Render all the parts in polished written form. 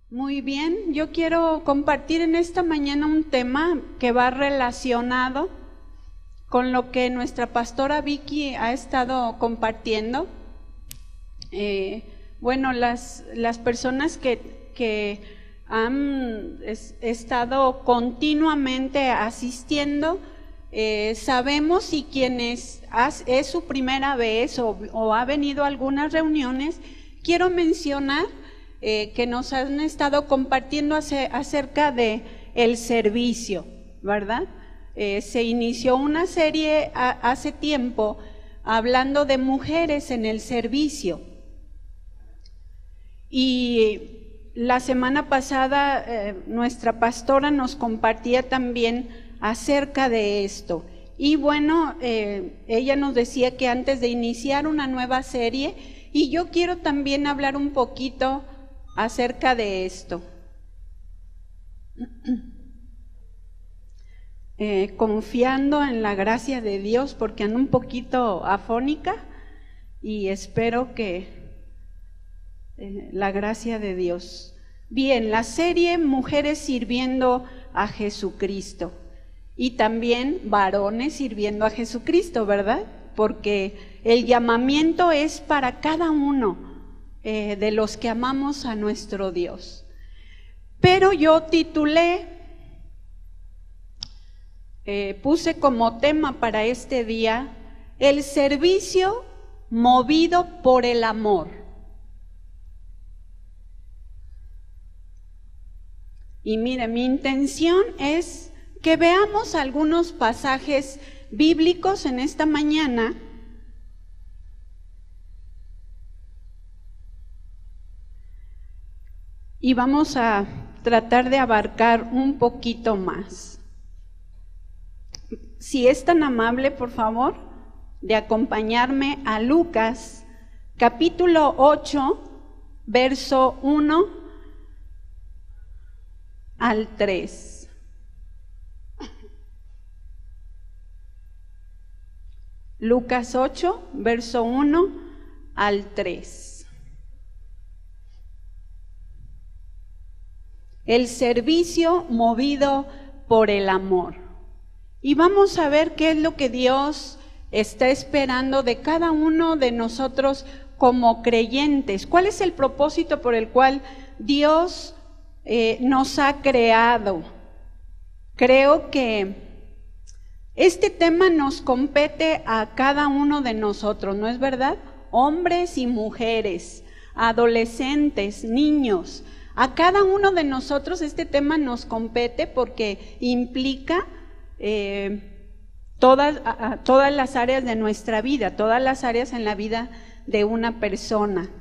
Muy bien, yo quiero compartir en esta mañana un tema que va relacionado con lo que nuestra pastora Vicky ha estado compartiendo. Las personas que han estado continuamente asistiendo, sabemos, y quienes es su primera vez o ha venido a algunas reuniones, quiero mencionar que nos han estado compartiendo acerca de el servicio, ¿verdad? Se inició una serie hace tiempo hablando de mujeres en el servicio, y la semana pasada nuestra pastora nos compartía también acerca de esto. Y bueno, ella nos decía que antes de iniciar una nueva serie, y yo quiero también hablar un poquito acerca de esto. Confiando en la gracia de Dios, porque ando un poquito afónica y espero que la gracia de Dios. Bien, la serie Mujeres sirviendo a Jesucristo, y también varones sirviendo a Jesucristo, ¿verdad? Porque el llamamiento es para cada uno de los que amamos a nuestro Dios. Pero yo titulé, puse como tema para este día, el servicio movido por el amor. Y mire, mi intención es que veamos algunos pasajes bíblicos en esta mañana y vamos a tratar de abarcar un poquito más. Si es tan amable, por favor, de acompañarme a Lucas, capítulo 8, verso 1 al 3. Lucas 8, verso 1 al 3. El servicio movido por el amor. Y vamos a ver qué es lo que Dios está esperando de cada uno de nosotros como creyentes. ¿Cuál es el propósito por el cual Dios nos ha creado? Creo que este tema nos compete a cada uno de nosotros, ¿no es verdad? Hombres y mujeres, adolescentes, niños. A cada uno de nosotros este tema nos compete porque implica todas las áreas de nuestra vida, todas las áreas en la vida de una persona.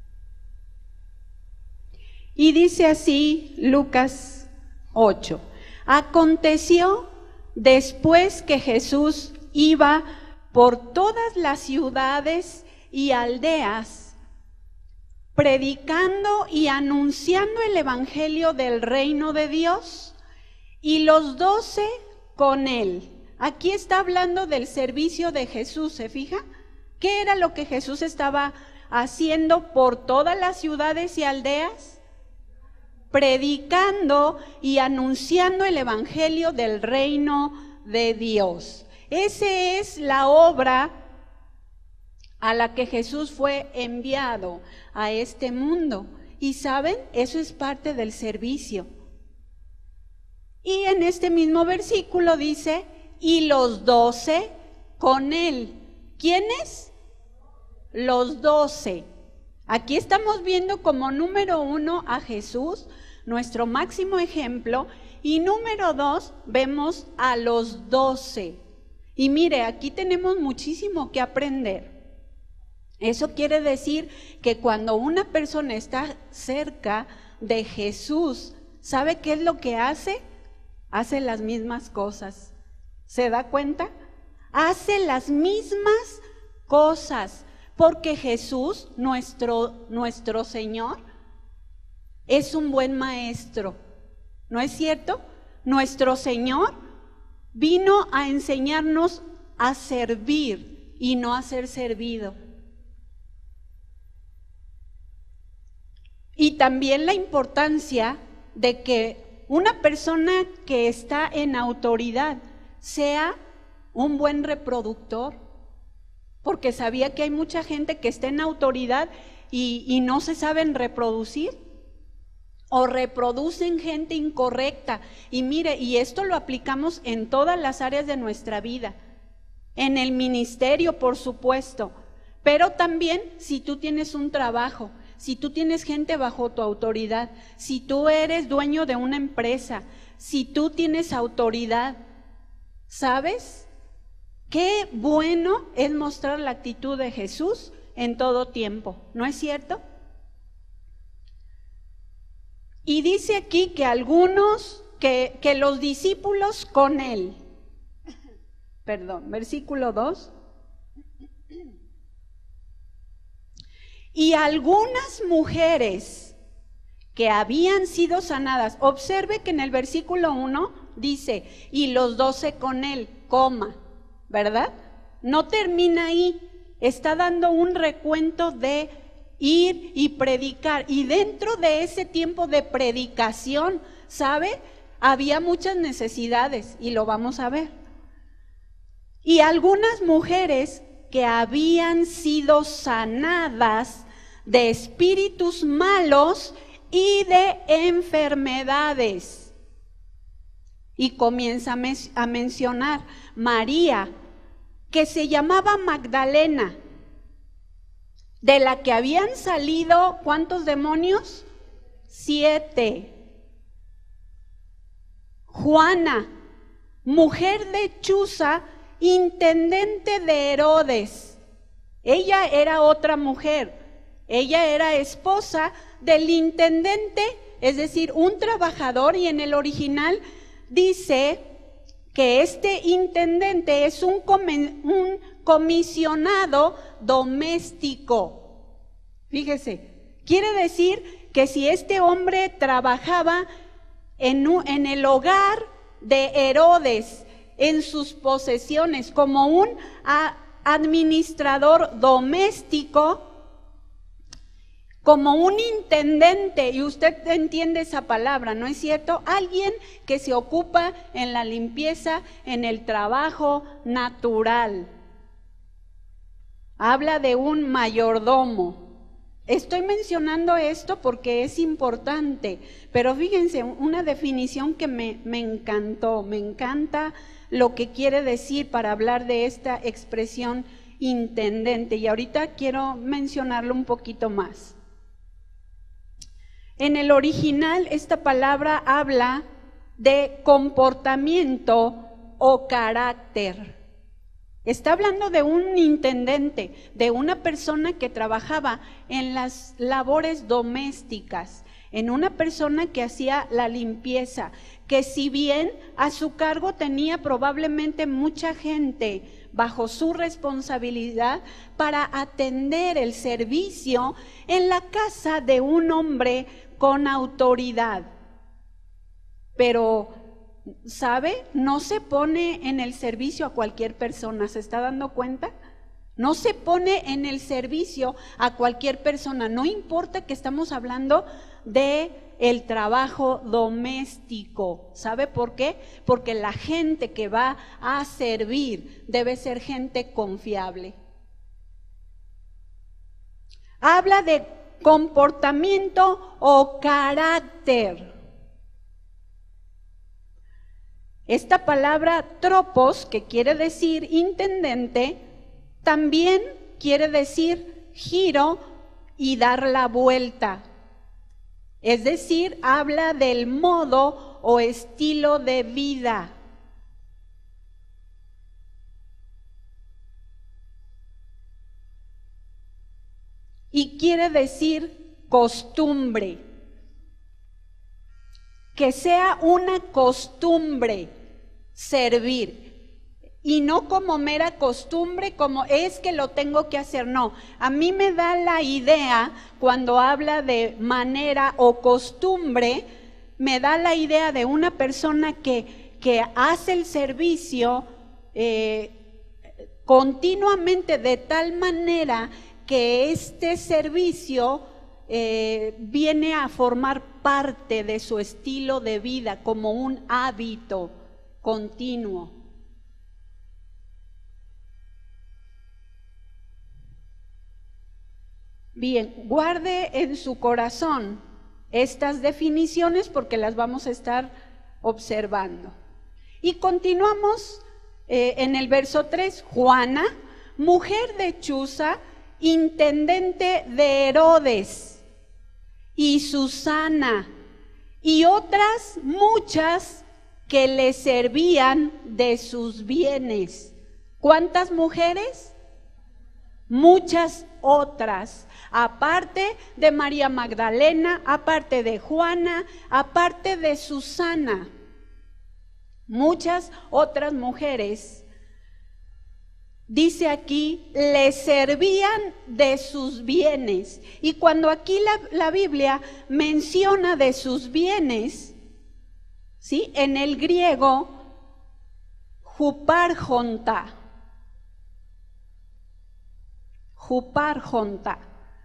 Y dice así Lucas 8: aconteció después que Jesús iba por todas las ciudades y aldeas, predicando y anunciando el evangelio del reino de Dios, y los 12 con él. Aquí está hablando del servicio de Jesús, ¿se fija? ¿Qué era lo que Jesús estaba haciendo por todas las ciudades y aldeas? Predicando y anunciando el evangelio del reino de Dios. Esa es la obra a la que Jesús fue enviado a este mundo. Y saben, eso es parte del servicio. Y en este mismo versículo dice, y los 12 con él. ¿Quiénes? Los 12. Aquí estamos viendo como número 1 a Jesús, nuestro máximo ejemplo, y número 2 vemos a los 12. Y mire, aquí tenemos muchísimo que aprender. Eso quiere decir que cuando una persona está cerca de Jesús, ¿sabe qué es lo que hace? Hace las mismas cosas. ¿Se da cuenta? Hace las mismas cosas, porque Jesús, nuestro Señor, es un buen maestro. ¿No es cierto? Nuestro Señor vino a enseñarnos a servir y no a ser servido. Y también la importancia de que una persona que está en autoridad sea un buen reproductor, porque sabía que hay mucha gente que está en autoridad y no se saben reproducir, o reproducen gente incorrecta. Y mire, y esto lo aplicamos en todas las áreas de nuestra vida, en el ministerio, por supuesto, pero también si tú tienes un trabajo, si tú tienes gente bajo tu autoridad, si tú eres dueño de una empresa, si tú tienes autoridad, ¿sabes? Qué bueno es mostrar la actitud de Jesús en todo tiempo, ¿no es cierto? Y dice aquí que algunos, que los discípulos con él, versículo 2, y algunas mujeres que habían sido sanadas. Observe que en el versículo 1 dice, y los 12 con él, ¿verdad? No termina ahí, está dando un recuento de ir y predicar. Y dentro de ese tiempo de predicación, ¿sabe? Había muchas necesidades y lo vamos a ver. Y algunas mujeres que habían sido sanadas de espíritus malos y de enfermedades. Y comienza a mencionar María, que se llamaba Magdalena, de la que habían salido, ¿cuántos demonios? 7. Juana, mujer de Chuza, intendente de Herodes. Ella era otra mujer, ella era esposa del intendente, es decir, un trabajador, y en el original dice que este intendente es un comisionado doméstico. Fíjese, quiere decir que si este hombre trabajaba en el hogar de Herodes, en sus posesiones, como un administrador doméstico, como un intendente, y usted entiende esa palabra, ¿no es cierto? Alguien que se ocupa en la limpieza, en el trabajo natural. Habla de un mayordomo. Estoy mencionando esto porque es importante, pero fíjense, una definición que me encantó, me encanta lo que quiere decir para hablar de esta expresión intendente, y ahorita quiero mencionarlo un poquito más. En el original esta palabra habla de comportamiento o carácter. Está hablando de un intendente, de una persona que trabajaba en las labores domésticas, en una persona que hacía la limpieza, que si bien a su cargo tenía probablemente mucha gente bajo su responsabilidad para atender el servicio en la casa de un hombre con autoridad. Pero, ¿sabe? No se pone en el servicio a cualquier persona, ¿se está dando cuenta? No se pone en el servicio a cualquier persona, no importa que estamos hablando de el trabajo doméstico. ¿Sabe por qué? Porque la gente que va a servir debe ser gente confiable. Habla de comportamiento o carácter. Esta palabra tropos, que quiere decir intendente, también quiere decir giro y dar la vuelta. Es decir, habla del modo o estilo de vida. Y quiere decir costumbre. Que sea una costumbre servir. Y no como mera costumbre, como es que lo tengo que hacer, no. A mí me da la idea, cuando habla de manera o costumbre, me da la idea de una persona que hace el servicio continuamente, de tal manera que este servicio viene a formar parte de su estilo de vida como un hábito continuo. Bien, guarde en su corazón estas definiciones porque las vamos a estar observando. Y continuamos en el verso 3. Juana, mujer de Chuza, intendente de Herodes, y Susana, y otras muchas que le servían de sus bienes. ¿Cuántas mujeres? Muchas otras, aparte de María Magdalena, aparte de Juana, aparte de Susana. Muchas otras mujeres, dice aquí, le servían de sus bienes. Y cuando aquí la Biblia menciona de sus bienes, ¿sí? En el griego, huparjonta. Huparjonta.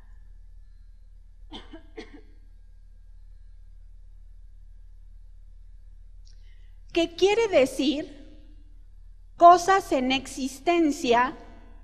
¿Qué quiere decir? Cosas en existencia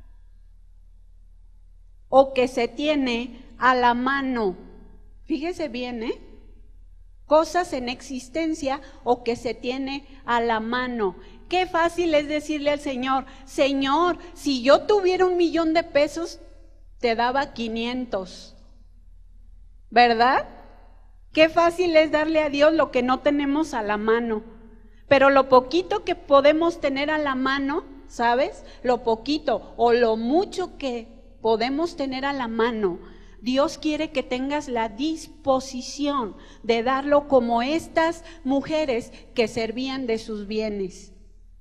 o que se tiene a la mano. Fíjese bien, ¿eh? Cosas en existencia o que se tiene a la mano. Qué fácil es decirle al Señor, Señor, si yo tuviera 1,000,000 de pesos, te daba 500. ¿Verdad? Qué fácil es darle a Dios lo que no tenemos a la mano. Pero lo poquito que podemos tener a la mano, ¿sabes? Lo poquito o lo mucho que podemos tener a la mano, Dios quiere que tengas la disposición de darlo como estas mujeres que servían de sus bienes.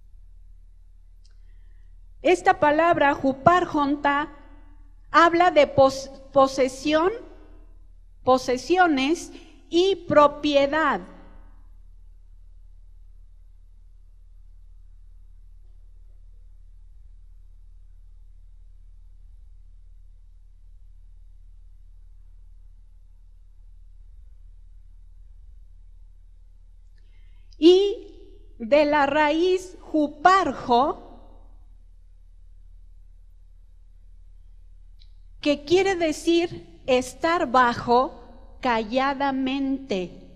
Esta palabra, huparjonta, habla de posesión, posesiones y propiedad. Y de la raíz huparjo, que quiere decir estar bajo calladamente.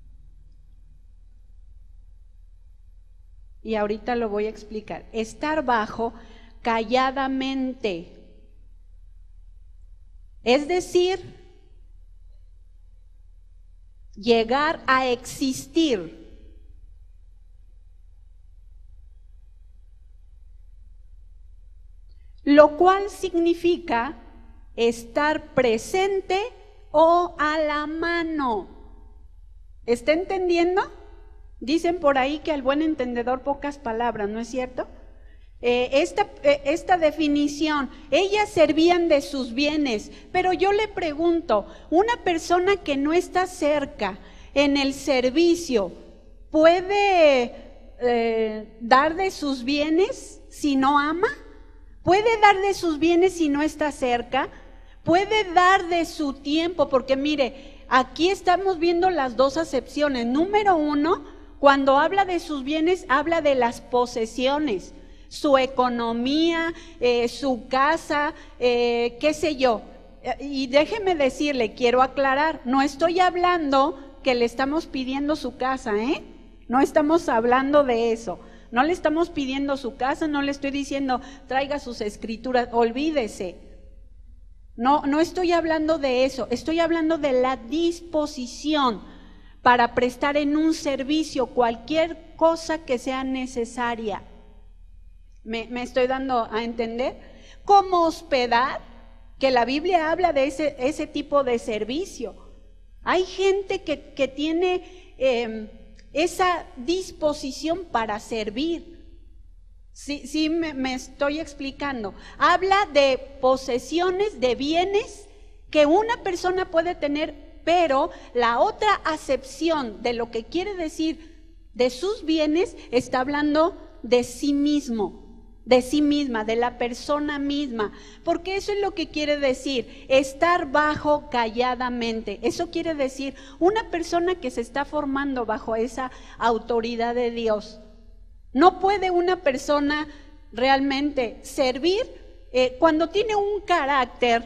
Y ahorita lo voy a explicar. Estar bajo calladamente. Es decir, llegar a existir. Lo cual significa estar presente o a la mano. ¿Está entendiendo? Dicen por ahí que al buen entendedor pocas palabras, ¿no es cierto? Esta definición, ellas servían de sus bienes, pero yo le pregunto, una persona que no está cerca en el servicio, ¿puede dar de sus bienes si no ama? ¿Puede dar de sus bienes si no está cerca? ¿Puede dar de su tiempo? Porque mire, aquí estamos viendo las dos acepciones. Número 1, cuando habla de sus bienes, habla de las posesiones, su economía, su casa, qué sé yo. Y déjeme decirle, quiero aclarar, no estoy hablando que le estamos pidiendo su casa, ¿eh? No estamos hablando de eso. No le estamos pidiendo su casa, no le estoy diciendo traiga sus escrituras, olvídese. No estoy hablando de eso, estoy hablando de la disposición para prestar en un servicio cualquier cosa que sea necesaria. ¿Me estoy dando a entender? Como hospedar, que la Biblia habla de ese tipo de servicio. Hay gente que tiene esa disposición para servir. Sí, me estoy explicando. Habla de posesiones, de bienes que una persona puede tener, pero la otra acepción de lo que quiere decir de sus bienes está hablando de sí mismo. de sí misma, de la persona misma, porque eso es lo que quiere decir, estar bajo calladamente. Eso quiere decir una persona que se está formando bajo esa autoridad de Dios. No puede una persona realmente servir cuando tiene un carácter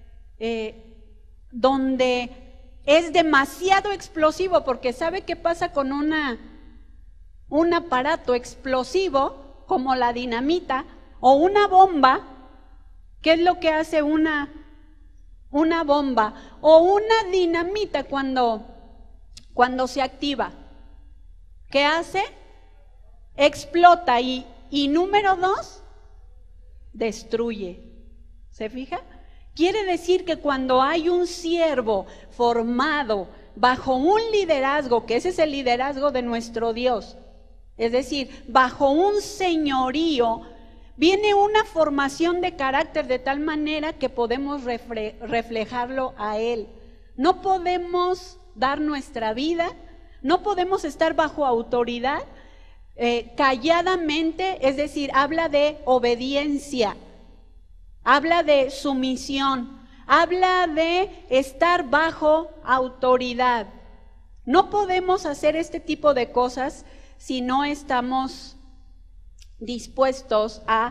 donde es demasiado explosivo, porque ¿sabe qué pasa con un aparato explosivo como la dinamita o una bomba? ¿Qué es lo que hace una bomba o una dinamita cuando se activa? ¿Qué hace? Explota y número 2, destruye. ¿Se fija? Quiere decir que cuando hay un siervo formado bajo un liderazgo, que ese es el liderazgo de nuestro Dios, es decir, bajo un señorío, viene una formación de carácter de tal manera que podemos reflejarlo a Él. No podemos dar nuestra vida, no podemos estar bajo autoridad calladamente, es decir, habla de obediencia, habla de sumisión, habla de estar bajo autoridad. No podemos hacer este tipo de cosas si no estamos dispuestos a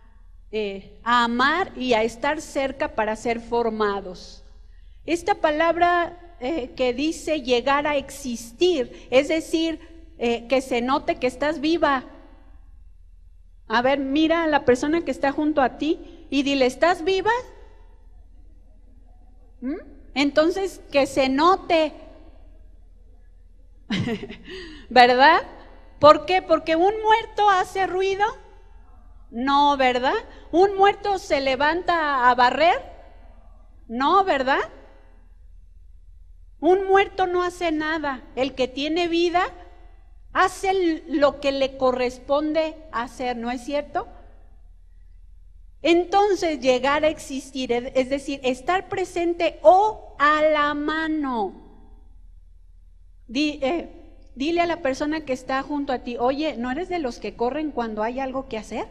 amar y a estar cerca para ser formados. Esta palabra que dice llegar a existir, es decir, que se note que estás viva. A ver, mira a la persona que está junto a ti y dile, ¿estás viva? Entonces, que se note, ¿verdad? ¿Por qué? ¿Porque un muerto hace ruido? No, ¿verdad? ¿Un muerto se levanta a barrer? No, ¿verdad? Un muerto no hace nada. El que tiene vida hace lo que le corresponde hacer, ¿no es cierto? Entonces, llegar a existir, es decir, estar presente o a la mano. Dile a la persona que está junto a ti, oye, ¿no eres de los que corren cuando hay algo que hacer?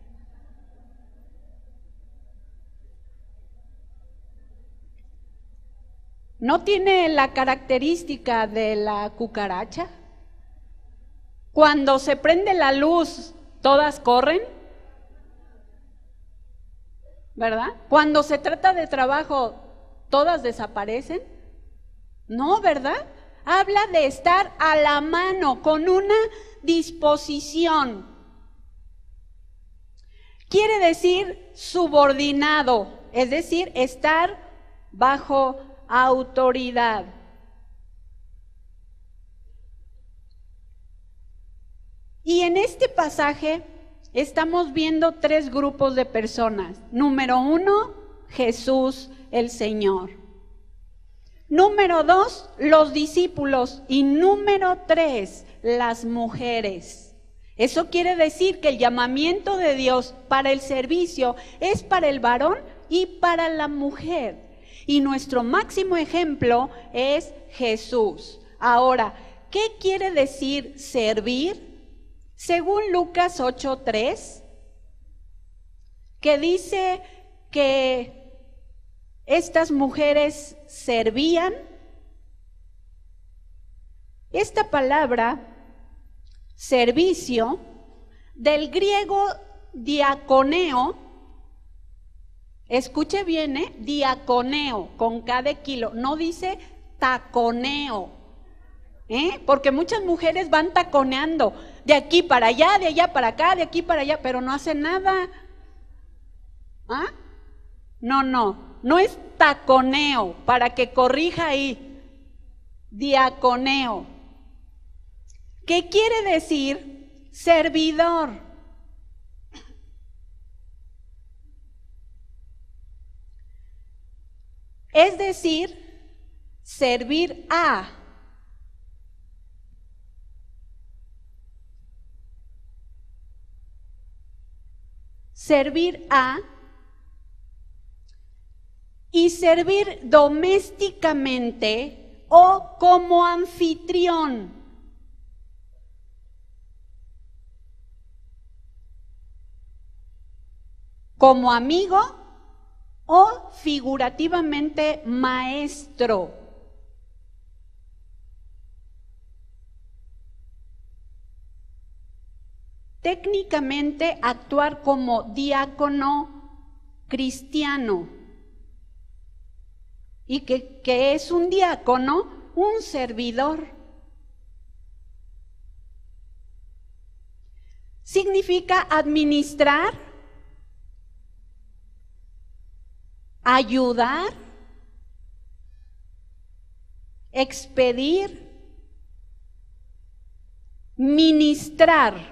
¿No tiene la característica de la cucaracha? Cuando se prende la luz, todas corren, ¿verdad? Cuando se trata de trabajo, todas desaparecen. No, ¿verdad? Habla de estar a la mano, con una disposición. Quiere decir subordinado, es decir, estar bajo autoridad. Y en este pasaje estamos viendo 3 grupos de personas. Número 1, Jesús el Señor. Número 2, los discípulos. Y número 3, las mujeres. Eso quiere decir que el llamamiento de Dios para el servicio es para el varón y para la mujer. Y nuestro máximo ejemplo es Jesús. Ahora, ¿qué quiere decir servir? Según Lucas 8:3, que dice que estas mujeres servían, esta palabra servicio, del griego diaconeo, escuche bien, diaconeo, con K de kilo, no dice taconeo, porque muchas mujeres van taconeando de aquí para allá, de allá para acá, de aquí para allá, pero no hacen nada. ¿Ah? No es taconeo, para que corrija ahí, diaconeo. ¿Qué quiere decir servidor? Es decir, servir a. Servir a y servir domésticamente o como anfitrión. como amigo o figurativamente maestro. Técnicamente actuar como diácono cristiano. ¿Y qué es un diácono? Un servidor. Significa administrar, ayudar, expedir, ministrar.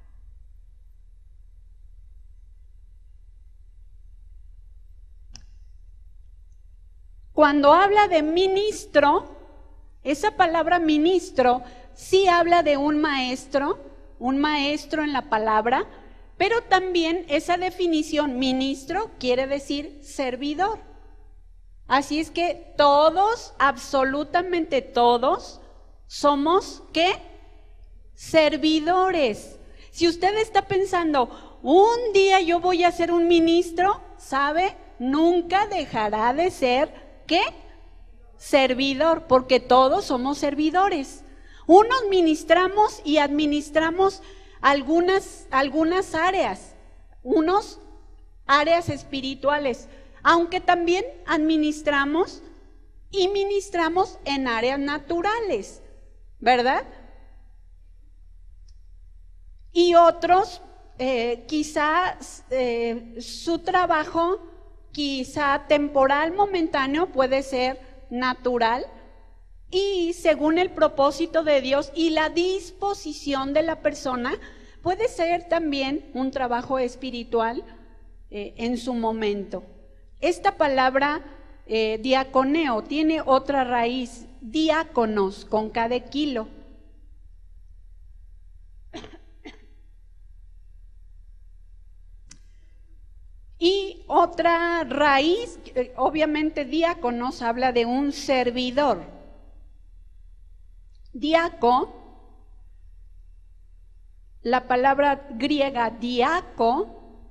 Cuando habla de ministro, esa palabra ministro sí habla de un maestro en la palabra, pero también esa definición ministro quiere decir servidor. Así es que todos, absolutamente todos, somos ¿qué? Servidores. Si usted está pensando, un día yo voy a ser un ministro, ¿sabe? Nunca dejará de ser ¿qué? Servidor, porque todos somos servidores. Unos ministramos y administramos algunas áreas, unos áreas espirituales, aunque también administramos y ministramos en áreas naturales, ¿verdad? Y otros, quizás su trabajo, quizá temporal, momentáneo, puede ser natural y según el propósito de Dios y la disposición de la persona, puede ser también un trabajo espiritual en su momento. Esta palabra diaconeo tiene otra raíz, diáconos, con K de kilo. Y otra raíz, obviamente diáconos habla de un servidor. Diaco, la palabra griega diaco,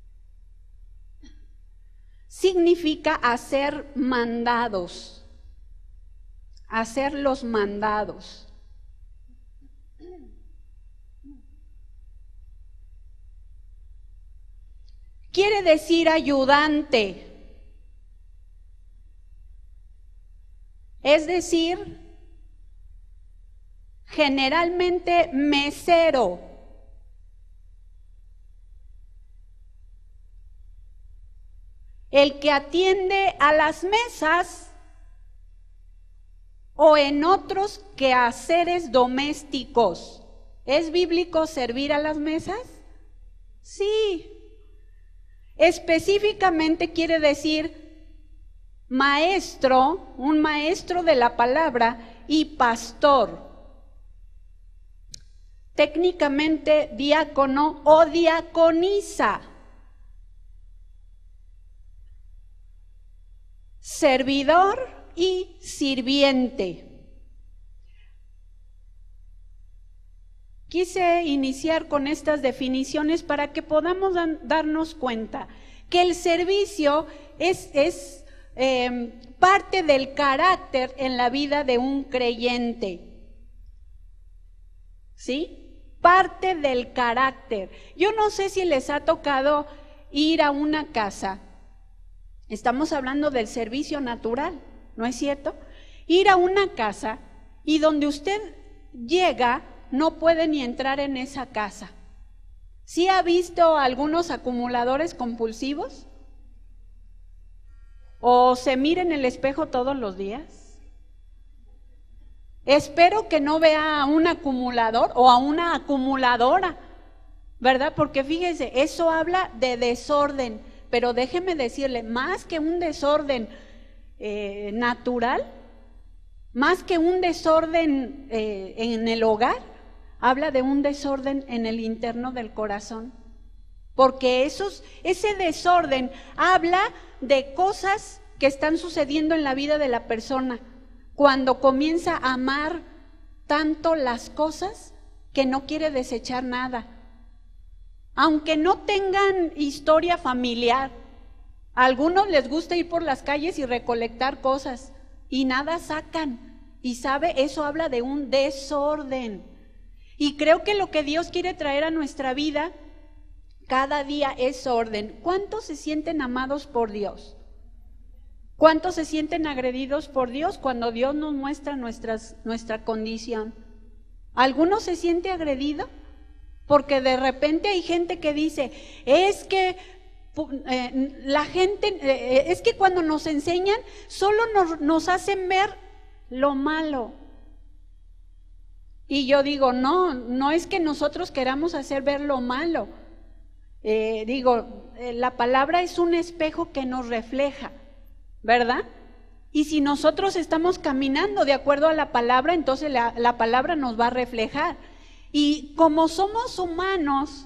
significa hacer mandados, hacer los mandados. Quiere decir ayudante, es decir, generalmente mesero. El que atiende a las mesas o en otros quehaceres domésticos. ¿Es bíblico servir a las mesas? Sí. Específicamente quiere decir maestro, un maestro de la palabra y pastor. Técnicamente diácono o diaconisa. Servidor y sirviente. Quise iniciar con estas definiciones para que podamos darnos cuenta que el servicio es parte del carácter en la vida de un creyente. ¿Sí? Parte del carácter. Yo no sé si les ha tocado ir a una casa. Estamos hablando del servicio natural, ¿no es cierto? Ir a una casa y donde usted llega no puede ni entrar en esa casa. ¿Sí ha visto algunos acumuladores compulsivos? ¿O se mira en el espejo todos los días? Espero que no vea a un acumulador o a una acumuladora, ¿verdad? Porque fíjese, eso habla de desorden, pero déjeme decirle, más que un desorden natural, más que un desorden en el hogar, habla de un desorden en el interno del corazón, porque ese desorden habla de cosas que están sucediendo en la vida de la persona, cuando comienza a amar tanto las cosas que no quiere desechar nada. aunque no tengan historia familiar. A algunos les gusta ir por las calles y recolectar cosas y nada sacan. Y sabe, eso habla de un desorden. Y creo que lo que Dios quiere traer a nuestra vida cada día es orden. ¿Cuántos se sienten amados por Dios? ¿Cuántos se sienten agredidos por Dios cuando Dios nos muestra nuestra condición? ¿Alguno se siente agredido? Porque de repente hay gente que dice, es que la gente, es que cuando nos enseñan, solo nos hacen ver lo malo. Y yo digo, no es que nosotros queramos hacer ver lo malo. La palabra es un espejo que nos refleja, ¿verdad? Y si nosotros estamos caminando de acuerdo a la palabra, entonces la palabra nos va a reflejar. Y como somos humanos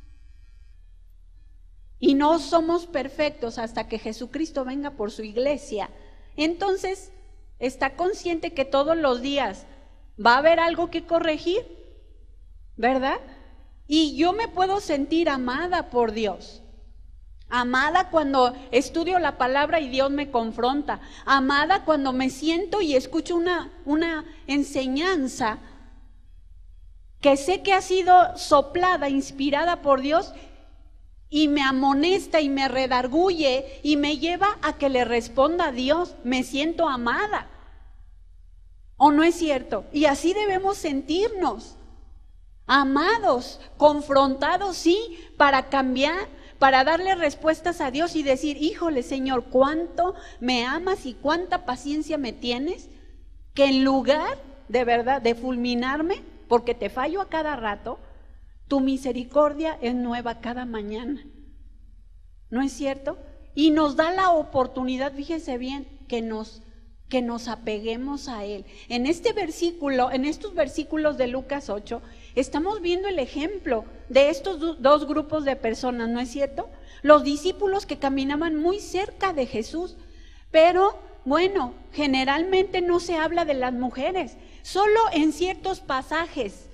y no somos perfectos hasta que Jesucristo venga por su iglesia, entonces está consciente que todos los días va a haber algo que corregir, ¿verdad? Y yo me puedo sentir amada por Dios. Amada cuando estudio la palabra y Dios me confronta. Amada cuando me siento y escucho una enseñanza que sé que ha sido soplada, inspirada por Dios y me amonesta y me redarguye y me lleva a que le responda a Dios. Me siento amada. ¿O no es cierto? Y así debemos sentirnos. Amados, confrontados, sí, para cambiar, para darle respuestas a Dios y decir, híjole Señor, cuánto me amas y cuánta paciencia me tienes, que en lugar de verdad de fulminarme, porque te fallo a cada rato, tu misericordia es nueva cada mañana. ¿No es cierto? Y nos da la oportunidad, fíjese bien, que nos apeguemos a Él. En este versículo, en estos versículos de Lucas 8, estamos viendo el ejemplo de estos dos grupos de personas, ¿no es cierto? Los discípulos que caminaban muy cerca de Jesús, pero bueno, generalmente no se habla de las mujeres, solo en ciertos pasajes.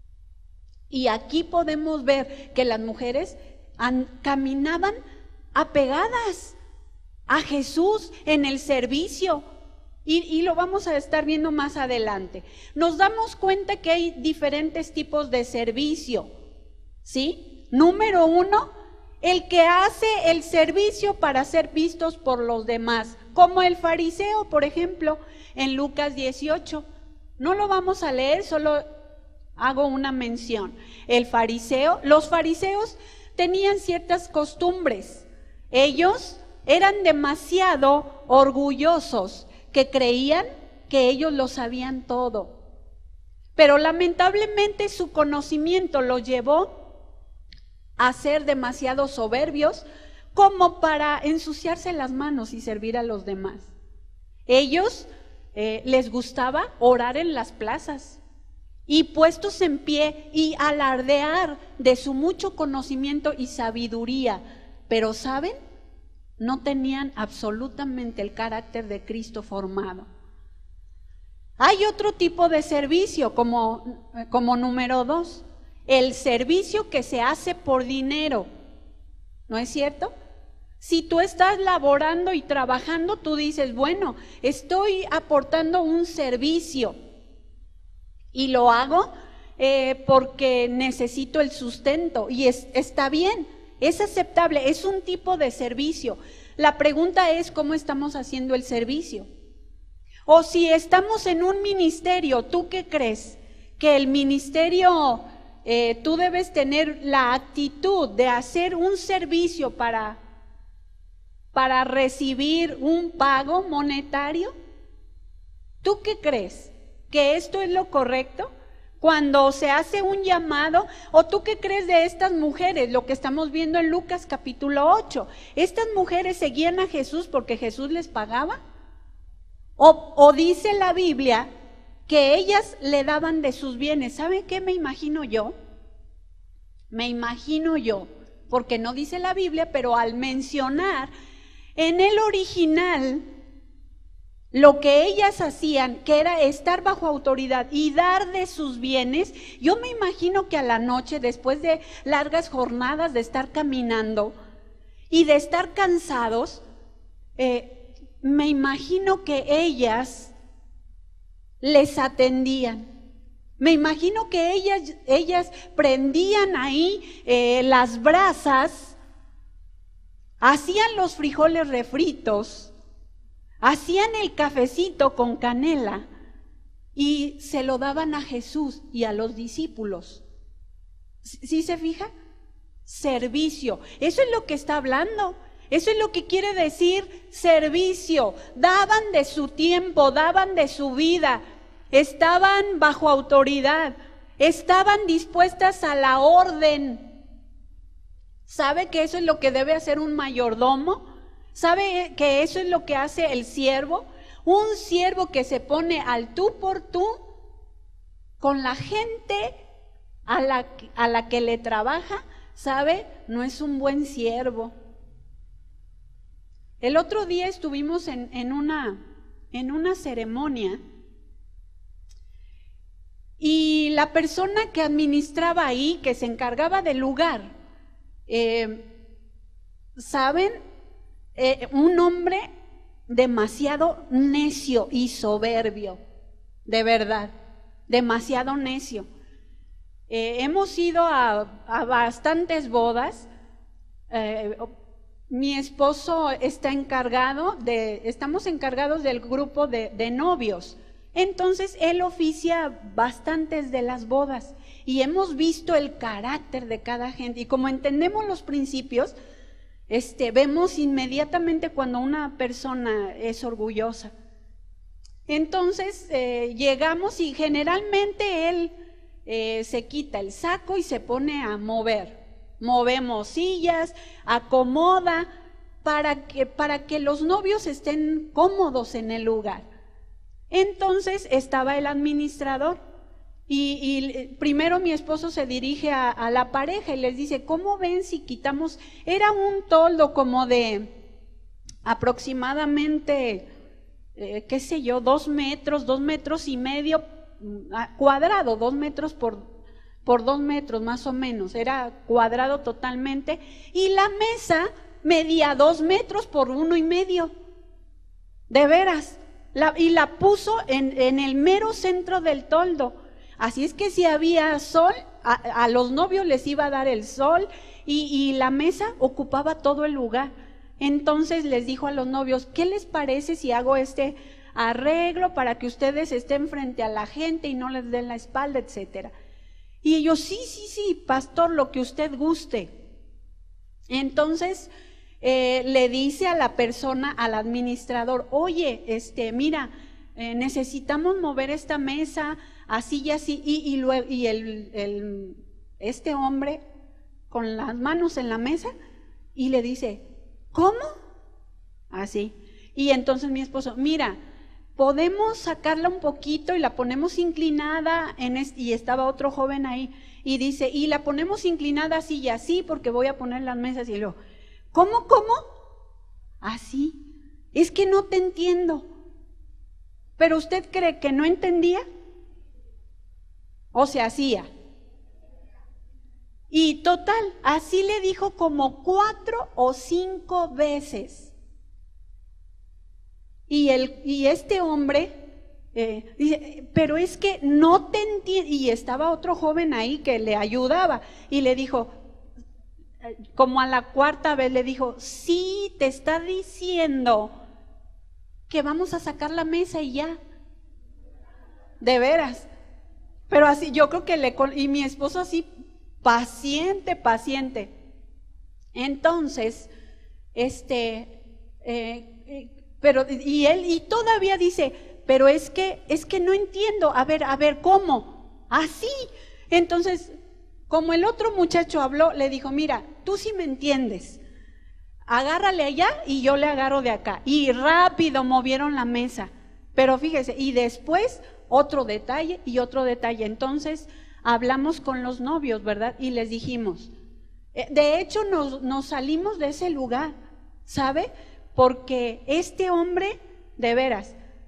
Y aquí podemos ver que las mujeres caminaban apegadas a Jesús en el servicio. Y lo vamos a estar viendo más adelante. Nos damos cuenta que hay diferentes tipos de servicio, ¿sí? Número 1, el que hace el servicio para ser vistos por los demás, como el fariseo, por ejemplo, en Lucas 18. No lo vamos a leer, solo hago una mención. Los fariseos tenían ciertas costumbres. Ellos eran demasiado orgullosos, que creían que ellos lo sabían todo. Pero lamentablemente su conocimiento los llevó a ser demasiado soberbios como para ensuciarse las manos y servir a los demás. Ellos les gustaba orar en las plazas y puestos en pie y alardear de su mucho conocimiento y sabiduría. Pero ¿saben? No tenían absolutamente el carácter de Cristo formado. Hay otro tipo de servicio como número 2, el servicio que se hace por dinero, ¿no es cierto? Si tú estás laborando y trabajando, tú dices, bueno, estoy aportando un servicio y lo hago porque necesito el sustento y está bien. Es aceptable, es un tipo de servicio. La pregunta es cómo estamos haciendo el servicio. O si estamos en un ministerio, ¿tú qué crees? Que el ministerio, tú debes tener la actitud de hacer un servicio para recibir un pago monetario. ¿Tú qué crees? ¿Que esto es lo correcto? Cuando se hace un llamado, ¿o tú qué crees de estas mujeres? Lo que estamos viendo en Lucas capítulo 8. ¿Estas mujeres seguían a Jesús porque Jesús les pagaba? ¿O dice la Biblia que ellas le daban de sus bienes? ¿Saben qué me imagino yo? Porque no dice la Biblia, pero al mencionar, en el original lo que ellas hacían, que era estar bajo autoridad y dar de sus bienes, yo me imagino que a la noche, después de largas jornadas de estar caminando y de estar cansados, me imagino que ellas les atendían. Me imagino que ellas prendían ahí las brasas, hacían los frijoles refritos, hacían el cafecito con canela y se lo daban a Jesús y a los discípulos. ¿Sí se fija? Servicio. Eso es lo que está hablando. Eso es lo que quiere decir servicio. Daban de su tiempo, daban de su vida, estaban bajo autoridad, estaban dispuestas a la orden. ¿Sabe que eso es lo que debe hacer un mayordomo? ¿Sabe que eso es lo que hace el siervo? Un siervo que se pone al tú por tú con la gente a la que le trabaja, ¿sabe? No es un buen siervo. El otro día estuvimos en una ceremonia y la persona que administraba ahí, que se encargaba del lugar, ¿saben? Un hombre demasiado necio y soberbio, de verdad, demasiado necio. Hemos ido a bastantes bodas. Mi esposo está estamos encargados del grupo de novios. Entonces él oficia bastantes de las bodas y hemos visto el carácter de cada gente y como entendemos los principios, vemos inmediatamente cuando una persona es orgullosa. Entonces llegamos y generalmente él se quita el saco y se pone a mover. Movemos sillas, acomoda para que los novios estén cómodos en el lugar. Entonces estaba el administrador y primero mi esposo se dirige a la pareja y les dice, ¿cómo ven si quitamos? Era un toldo como de aproximadamente, qué sé yo, 2 metros, 2 metros y medio cuadrado, 2 metros por 2 metros más o menos, era cuadrado totalmente, y la mesa medía 2 metros por 1,5, de veras, y la puso en el mero centro del toldo. Así es que si había sol, a los novios les iba a dar el sol y la mesa ocupaba todo el lugar. Entonces les dijo a los novios, ¿qué les parece si hago este arreglo para que ustedes estén frente a la gente y no les den la espalda, etcétera? Y ellos, sí, pastor, lo que usted guste. Entonces le dice a la persona, al administrador, oye, mira, necesitamos mover esta mesa así y así, y este hombre con las manos en la mesa y le dice, ¿cómo? Así. Y entonces mi esposo, mira, podemos sacarla un poquito y la ponemos inclinada y estaba otro joven ahí y dice, y la ponemos inclinada así y así porque voy a poner las mesas. Y luego, ¿cómo? Así. Es que no te entiendo. ¿Pero usted cree que no entendía? ¿O se hacía? Y total, así le dijo como 4 o 5 veces. Y este hombre dice, pero es que no te entiendo. Y estaba otro joven ahí que le ayudaba y le dijo, como a la 4ª vez le dijo, sí, te está diciendo que vamos a sacar la mesa y ya. De veras. Pero así, yo creo que y mi esposo así, paciente. Entonces, pero, y todavía dice, pero es que no entiendo, a ver, ¿cómo? Así. Entonces, como el otro muchacho habló, le dijo, mira, tú sí me entiendes, agárrale allá y yo le agarro de acá. Y rápido movieron la mesa, pero fíjese, y después otro detalle y otro detalle. Entonces hablamos con los novios, ¿verdad? Y les dijimos, de hecho nos salimos de ese lugar, ¿sabe? Porque este hombre, de veras,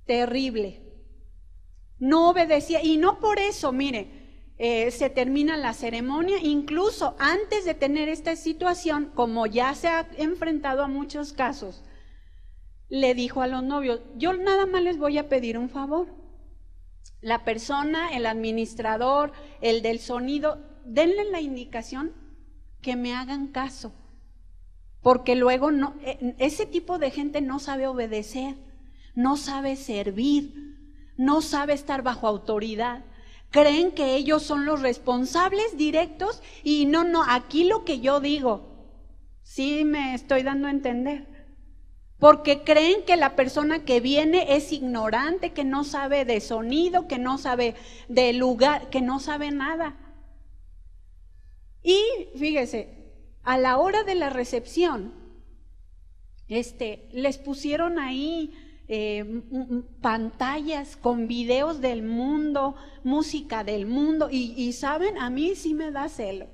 terrible. No obedecía, y no por eso, mire, se termina la ceremonia. Incluso antes de tener esta situación, como ya se ha enfrentado a muchos casos, le dijo a los novios: yo nada más les voy a pedir un favor. La persona, el administrador, el del sonido, denle la indicación que me hagan caso, porque luego no, ese tipo de gente no sabe obedecer, no sabe servir, no sabe estar bajo autoridad. Creen que ellos son los responsables directos y no, aquí lo que yo digo, sí me estoy dando a entender. Porque creen que la persona que viene es ignorante, que no sabe de sonido, que no sabe de lugar, que no sabe nada. Y fíjese, a la hora de la recepción, les pusieron ahí pantallas con videos del mundo, música del mundo, y saben, a mí sí me da celo.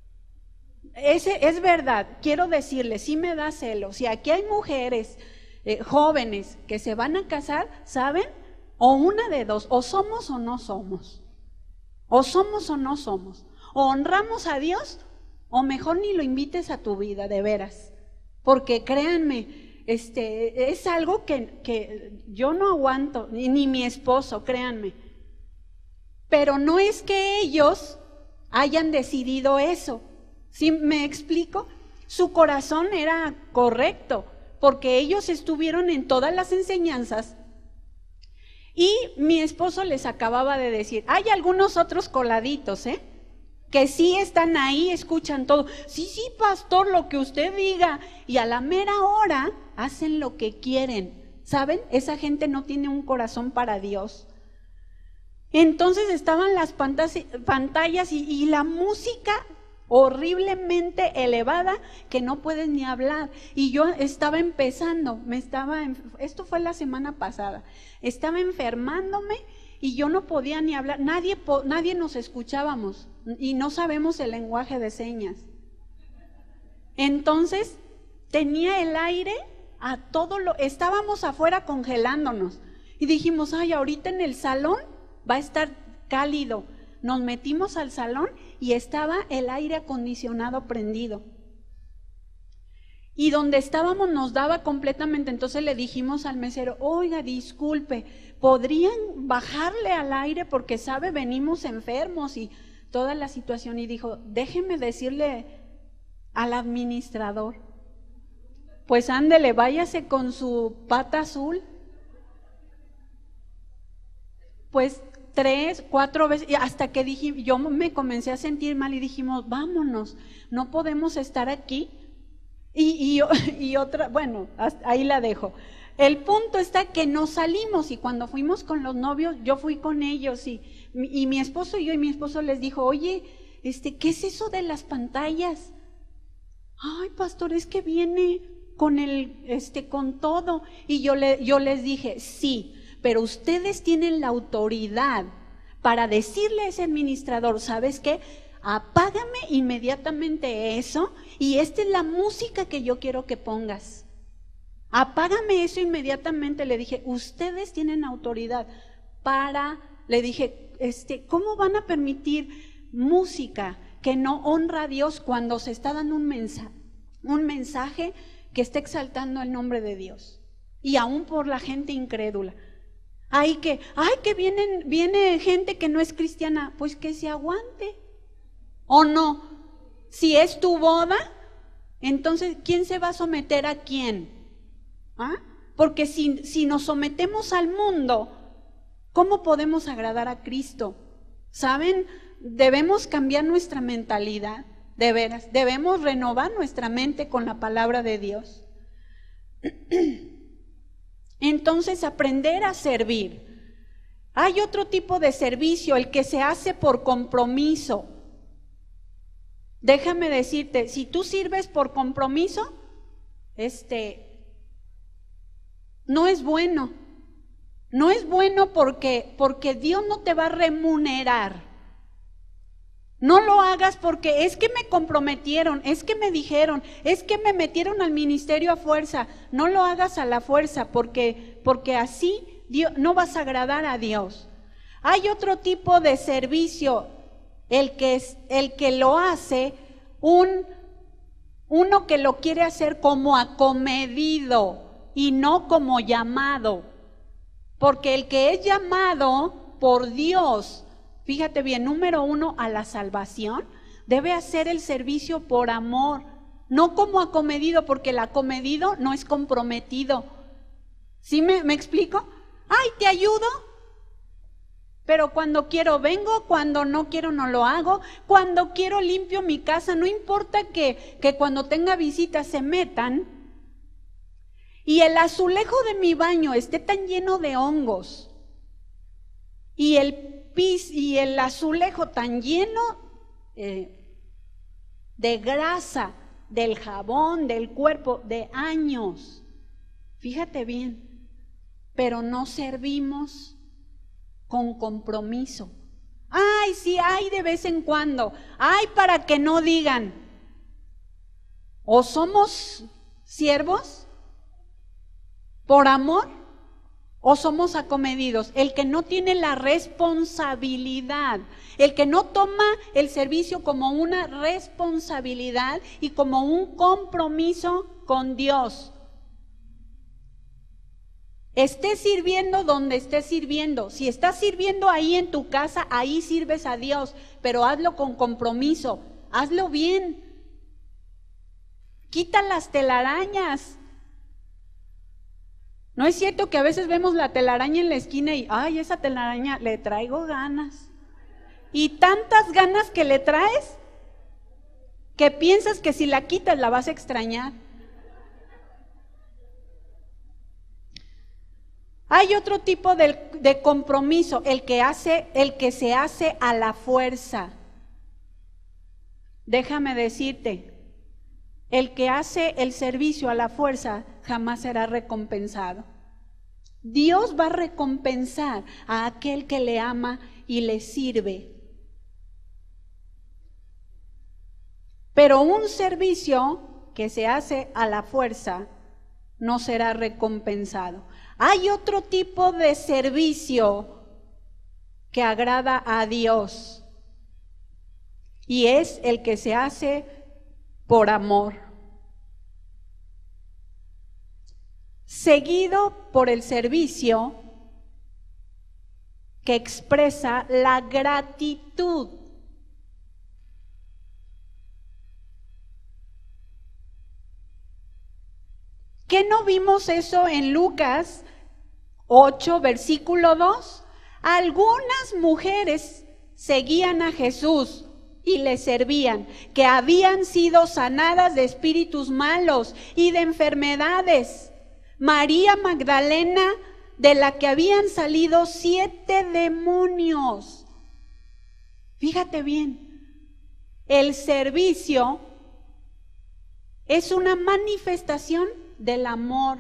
Es verdad, quiero decirles, sí me da celo. Si aquí hay mujeres jóvenes que se van a casar, ¿saben? O una de dos, o somos o no somos, o somos o no somos, o honramos a Dios, o mejor ni lo invites a tu vida, de veras, porque créanme, es algo que yo no aguanto, ni mi esposo, créanme. Pero no es que ellos hayan decidido eso. ¿Sí me explico? Su corazón era correcto, porque ellos estuvieron en todas las enseñanzas. Y mi esposo les acababa de decir, hay algunos otros coladitos, que sí están ahí, escuchan todo. Sí, pastor, lo que usted diga. Y a la mera hora hacen lo que quieren. ¿Saben? Esa gente no tiene un corazón para Dios. Entonces estaban las pantallas y la música horriblemente elevada, que no puedes ni hablar. Y yo estaba empezando, esto fue la semana pasada, estaba enfermándome y yo no podía ni hablar, nadie nos escuchábamos y no sabemos el lenguaje de señas. Entonces tenía el aire a estábamos afuera congelándonos y dijimos, ay, ahorita en el salón va a estar cálido. Nos metimos al salón y estaba el aire acondicionado prendido. Y donde estábamos nos daba completamente. Entonces le dijimos al mesero, oiga, disculpe, ¿podrían bajarle al aire? Porque sabe, venimos enfermos y toda la situación. Y dijo, déjeme decirle al administrador. Pues ándele, váyase con su pata azul. Pues 3, 4 veces, hasta que dije, yo me comencé a sentir mal y dijimos, vámonos, no podemos estar aquí. Y otra, bueno, ahí la dejo. El punto está que nos salimos y cuando fuimos con los novios, yo fui con ellos y mi esposo y mi esposo les dijo, oye, ¿qué es eso de las pantallas? Ay, pastor, es que viene con con todo. Y yo les dije, sí, pero ustedes tienen la autoridad para decirle a ese administrador, ¿sabes qué? Apágame inmediatamente eso y esta es la música que yo quiero que pongas. Apágame eso inmediatamente. Le dije, ustedes tienen autoridad le dije, ¿cómo van a permitir música que no honra a Dios cuando se está dando un mensaje que está exaltando el nombre de Dios? Y aún por la gente incrédula. Que viene gente que no es cristiana, pues que se aguante. ¿O no? Si es tu boda, entonces ¿quién se va a someter a quién? Porque si nos sometemos al mundo, ¿cómo podemos agradar a Cristo? ¿Saben? Debemos cambiar nuestra mentalidad, de veras. Debemos renovar nuestra mente con la palabra de Dios. Entonces, aprender a servir. Hay otro tipo de servicio, el que se hace por compromiso. Déjame decirte, si tú sirves por compromiso, no es bueno. No es bueno porque Dios no te va a remunerar. No lo hagas porque es que me comprometieron, es que me dijeron, es que me metieron al ministerio a fuerza. No lo hagas a la fuerza porque así no vas a agradar a Dios. Hay otro tipo de servicio, el que lo hace uno que lo quiere hacer como acomedido y no como llamado. Porque el que es llamado por Dios, fíjate bien, número 1, a la salvación, debe hacer el servicio por amor, no como acomedido, porque el acomedido no es comprometido. ¿Sí me explico? ¡Ay, te ayudo! Pero cuando quiero vengo, cuando no quiero no lo hago, cuando quiero limpio mi casa, no importa que cuando tenga visitas se metan y el azulejo de mi baño esté tan lleno de hongos y el azulejo tan lleno de grasa, del jabón, del cuerpo, de años. Fíjate bien, pero no servimos con compromiso. Ay, sí, ay, de vez en cuando. Ay, para que no digan. O somos siervos por amor o somos acomedidos. El que no tiene la responsabilidad, el que no toma el servicio como una responsabilidad y como un compromiso con Dios. Estés sirviendo donde estés sirviendo. Si estás sirviendo ahí en tu casa, ahí sirves a Dios, pero hazlo con compromiso, hazlo bien. Quita las telarañas. ¿No es cierto que a veces vemos la telaraña en la esquina y, ay, esa telaraña, le traigo ganas? Y tantas ganas que le traes, que piensas que si la quitas la vas a extrañar. Hay otro tipo de compromiso, el que se hace a la fuerza. Déjame decirte, el que hace el servicio a la fuerza jamás será recompensado. Dios va a recompensar a aquel que le ama y le sirve. Pero un servicio que se hace a la fuerza no será recompensado. Hay otro tipo de servicio que agrada a Dios y es el que se hace por amor, seguido por el servicio que expresa la gratitud. ¿Qué no vimos eso en Lucas 8, versículo 2? Algunas mujeres seguían a Jesús y le servían, que habían sido sanadas de espíritus malos y de enfermedades. María Magdalena, de la que habían salido 7 demonios. Fíjate bien, el servicio es una manifestación del amor.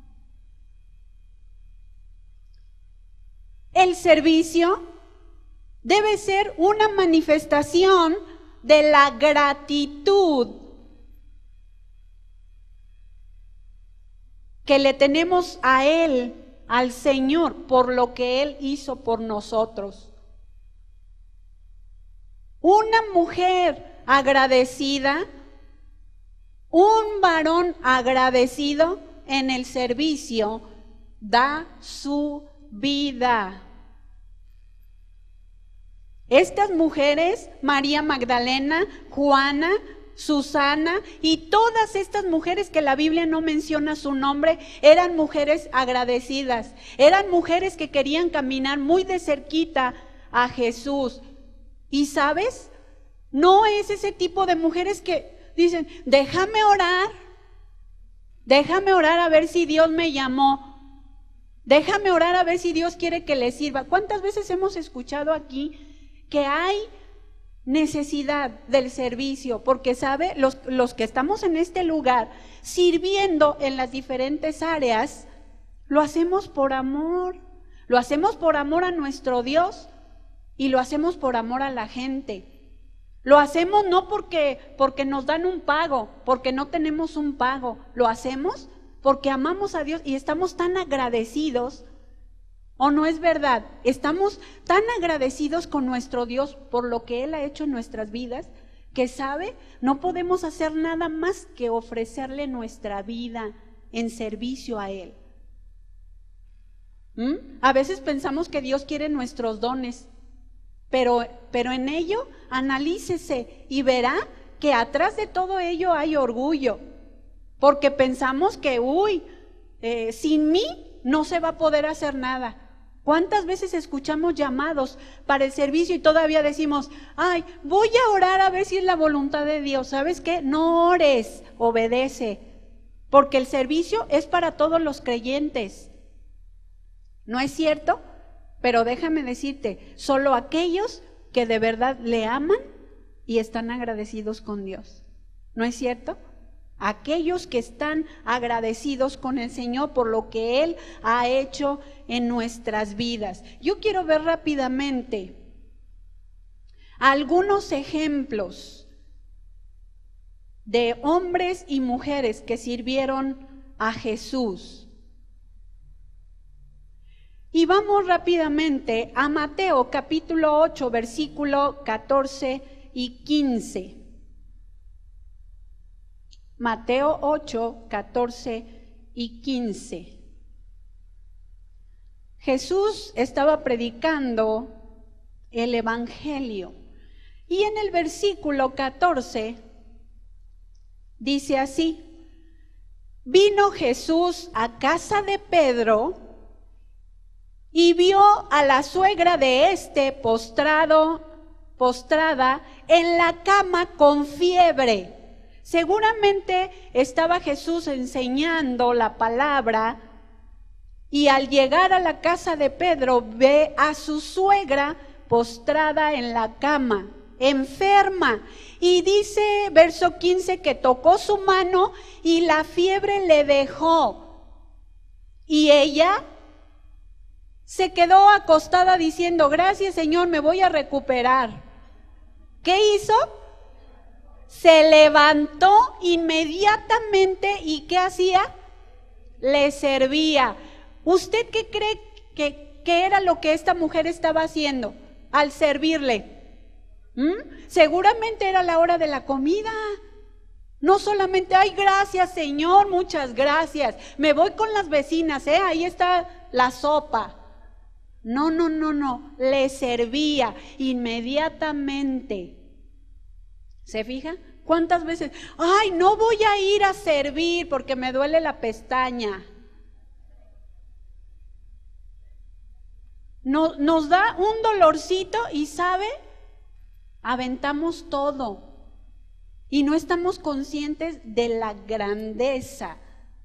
El servicio debe ser una manifestación de la gratitud que le tenemos a Él, al Señor, por lo que Él hizo por nosotros. Una mujer agradecida, un varón agradecido en el servicio da su vida. Estas mujeres, María Magdalena, Juana, Susana y todas estas mujeres que la Biblia no menciona su nombre, eran mujeres agradecidas, eran mujeres que querían caminar muy de cerquita a Jesús. Y ¿sabes? No es ese tipo de mujeres que dicen, déjame orar a ver si Dios me llamó, déjame orar a ver si Dios quiere que le sirva. ¿Cuántas veces hemos escuchado aquí que hay necesidad del servicio? Porque sabe, los que estamos en este lugar sirviendo en las diferentes áreas, lo hacemos por amor, lo hacemos por amor a nuestro Dios y lo hacemos por amor a la gente. Lo hacemos no porque nos dan un pago, porque no tenemos un pago, lo hacemos porque amamos a Dios y estamos tan agradecidos ¿O no es verdad? Estamos tan agradecidos con nuestro Dios por lo que Él ha hecho en nuestras vidas, que sabe, no podemos hacer nada más que ofrecerle nuestra vida en servicio a Él. A veces pensamos que Dios quiere nuestros dones, pero en ello analícese y verá que atrás de todo ello hay orgullo, porque pensamos que, sin mí no se va a poder hacer nada. ¿Cuántas veces escuchamos llamados para el servicio y todavía decimos, ay, voy a orar a ver si es la voluntad de Dios? ¿Sabes qué? No ores, obedece, porque el servicio es para todos los creyentes. ¿No es cierto? Pero déjame decirte, solo aquellos que de verdad le aman y están agradecidos con Dios. ¿No es cierto? Aquellos que están agradecidos con el Señor por lo que Él ha hecho en nuestras vidas. Yo quiero ver rápidamente algunos ejemplos de hombres y mujeres que sirvieron a Jesús. Y vamos rápidamente a Mateo capítulo 8, versículo 14 y 15. Mateo 8, 14 y 15. Jesús estaba predicando el Evangelio y en el versículo 14 dice así: vino Jesús a casa de Pedro y vio a la suegra de éste postrada en la cama con fiebre. Seguramente estaba Jesús enseñando la palabra y al llegar a la casa de Pedro ve a su suegra postrada en la cama, enferma. Y dice verso 15 que tocó su mano y la fiebre le dejó. Y ella se quedó acostada diciendo, gracias Señor, me voy a recuperar. ¿Qué hizo? Se levantó inmediatamente y ¿qué hacía? Le servía. ¿Usted qué cree que era lo que esta mujer estaba haciendo al servirle? Seguramente era la hora de la comida. No solamente, ay, gracias Señor, muchas gracias, me voy con las vecinas, ahí está la sopa. No, le servía inmediatamente. ¿Se fija? ¿Cuántas veces? Ay, no voy a ir a servir porque me duele la pestaña. Nos da un dolorcito y ¿sabe? Aventamos todo. Y no estamos conscientes de la grandeza,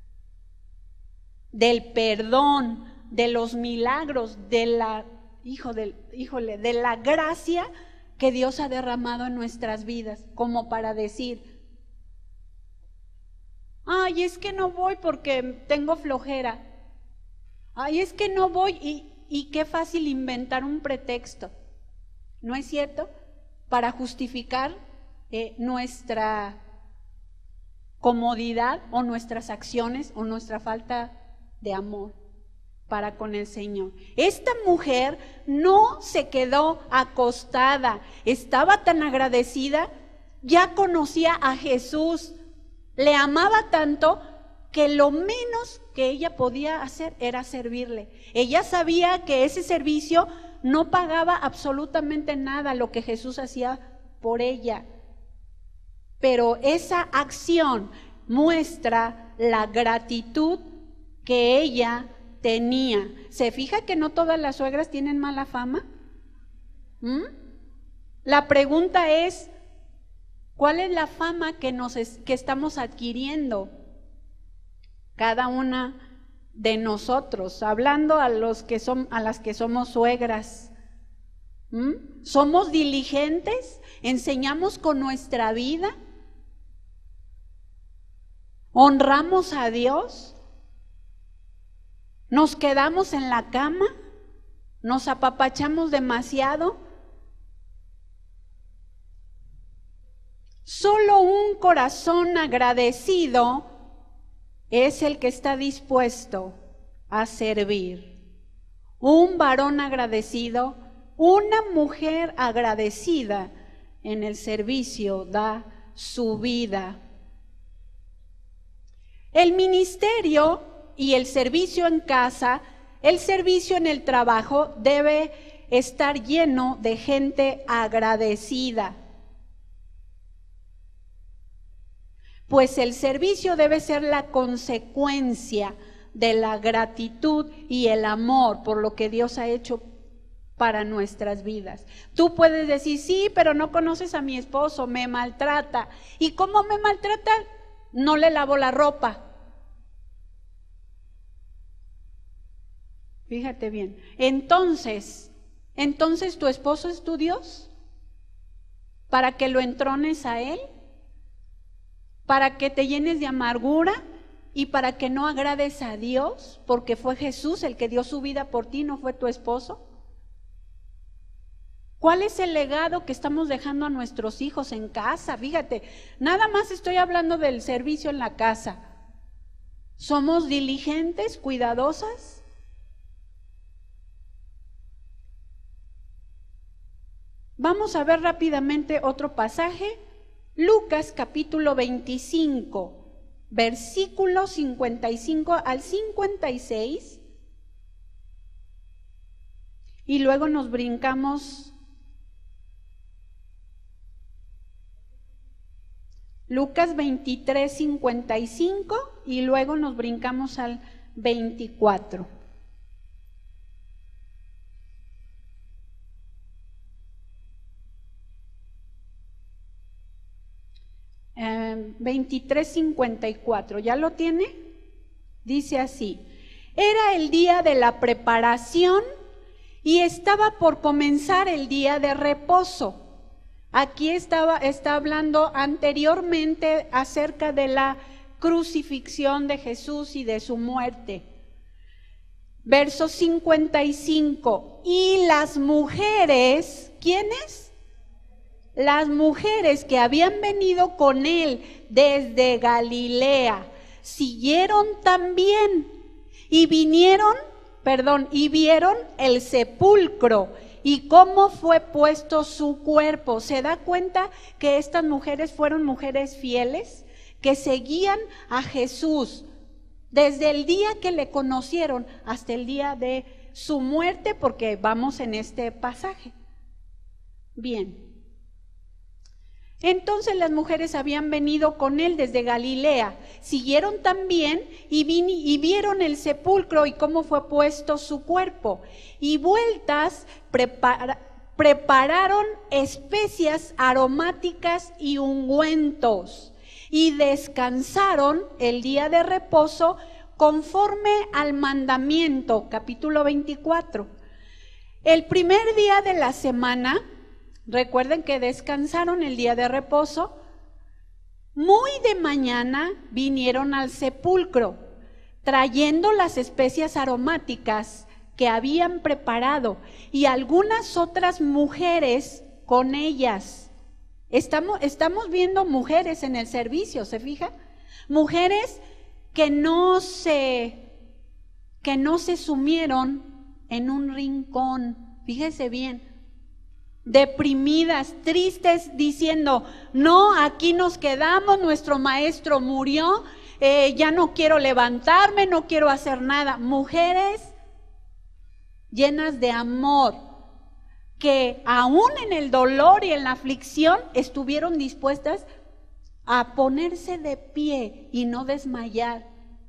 del perdón, de los milagros, de la gracia que Dios ha derramado en nuestras vidas, como para decir, ay, es que no voy porque tengo flojera, ay, es que no voy, y qué fácil inventar un pretexto, ¿no es cierto? Para justificar nuestra comodidad o nuestras acciones o nuestra falta de amor para con el Señor. Esta mujer no se quedó acostada, estaba tan agradecida, ya conocía a Jesús, le amaba tanto que lo menos que ella podía hacer era servirle. Ella sabía que ese servicio no pagaba absolutamente nada lo que Jesús hacía por ella, pero esa acción muestra la gratitud que ella tenía. ¿Se fija que no todas las suegras tienen mala fama? La pregunta es, ¿cuál es la fama que estamos adquiriendo cada una de nosotros? Hablando a las que somos suegras. ¿Somos diligentes? ¿Enseñamos con nuestra vida? ¿Honramos a Dios? ¿Nos quedamos en la cama? ¿Nos apapachamos demasiado? Solo un corazón agradecido es el que está dispuesto a servir. un varón agradecido, una mujer agradecida en el servicio da su vida. El ministerio y el servicio en casa, el servicio en el trabajo debe estar lleno de gente agradecida. Pues el servicio debe ser la consecuencia de la gratitud y el amor por lo que Dios ha hecho para nuestras vidas. Tú puedes decir, sí, pero no conoces a mi esposo, me maltrata. ¿Y cómo me maltrata? No le lavo la ropa. Fíjate bien. Entonces, ¿tu esposo es tu Dios? ¿Para que lo entrones a él? ¿Para que te llenes de amargura? ¿Y para que no agrades a Dios? Porque fue Jesús el que dio su vida por ti, no fue tu esposo. ¿Cuál es el legado que estamos dejando a nuestros hijos en casa? Fíjate, nada más estoy hablando del servicio en la casa. ¿Somos diligentes, cuidadosas? Vamos a ver rápidamente otro pasaje. Lucas capítulo 25, versículos 55 al 56. Y luego nos brincamos Lucas 23, 55 y luego nos brincamos al 24. 23:54, ¿ya lo tiene? Dice así: era el día de la preparación y estaba por comenzar el día de reposo. Aquí está hablando anteriormente acerca de la crucifixión de Jesús y de su muerte. Verso 55, y las mujeres, ¿quiénes? Las mujeres que habían venido con él desde Galilea, siguieron también y vieron el sepulcro y cómo fue puesto su cuerpo. ¿Se da cuenta que estas mujeres fueron mujeres fieles, que seguían a Jesús desde el día que le conocieron hasta el día de su muerte? Porque vamos en este pasaje. Bien. Entonces las mujeres habían venido con él desde Galilea, siguieron también y vieron el sepulcro y cómo fue puesto su cuerpo, y vueltas prepararon especias aromáticas y ungüentos, y descansaron el día de reposo conforme al mandamiento. Capítulo 24. El primer día de la semana, recuerden que descansaron el día de reposo, muy de mañana vinieron al sepulcro, trayendo las especias aromáticas que habían preparado y algunas otras mujeres con ellas. Estamos viendo mujeres en el servicio, ¿se fija? Mujeres que no se sumieron en un rincón, fíjese bien, deprimidas, tristes, diciendo, no, aquí nos quedamos, nuestro maestro murió, ya no quiero levantarme, no quiero hacer nada. Mujeres llenas de amor, que aún en el dolor y en la aflicción estuvieron dispuestas a ponerse de pie y no desmayar.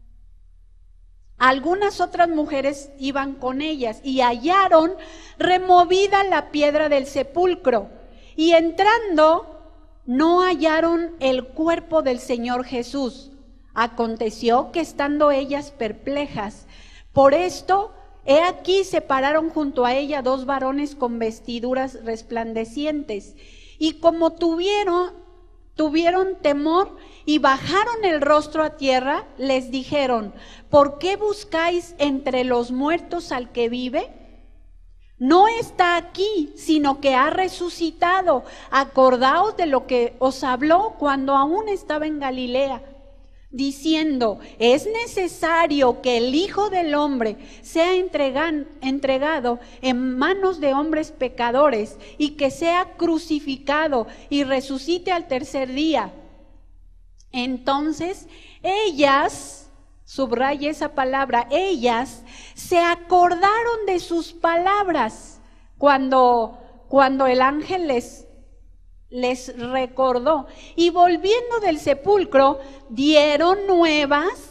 Algunas otras mujeres iban con ellas y hallaron removida la piedra del sepulcro, y entrando no hallaron el cuerpo del Señor Jesús. Aconteció que estando ellas perplejas por esto, he aquí se pararon junto a ella dos varones con vestiduras resplandecientes, y como tuvieron temor y bajaron el rostro a tierra, les dijeron, ¿por qué buscáis entre los muertos al que vive? No está aquí, sino que ha resucitado. Acordaos de lo que os habló cuando aún estaba en Galilea, diciendo: es necesario que el Hijo del Hombre sea entregado en manos de hombres pecadores y que sea crucificado y resucite al tercer día. Entonces ellas, subraya esa palabra, ellas se acordaron de sus palabras cuando el ángel les recordó, y volviendo del sepulcro dieron nuevas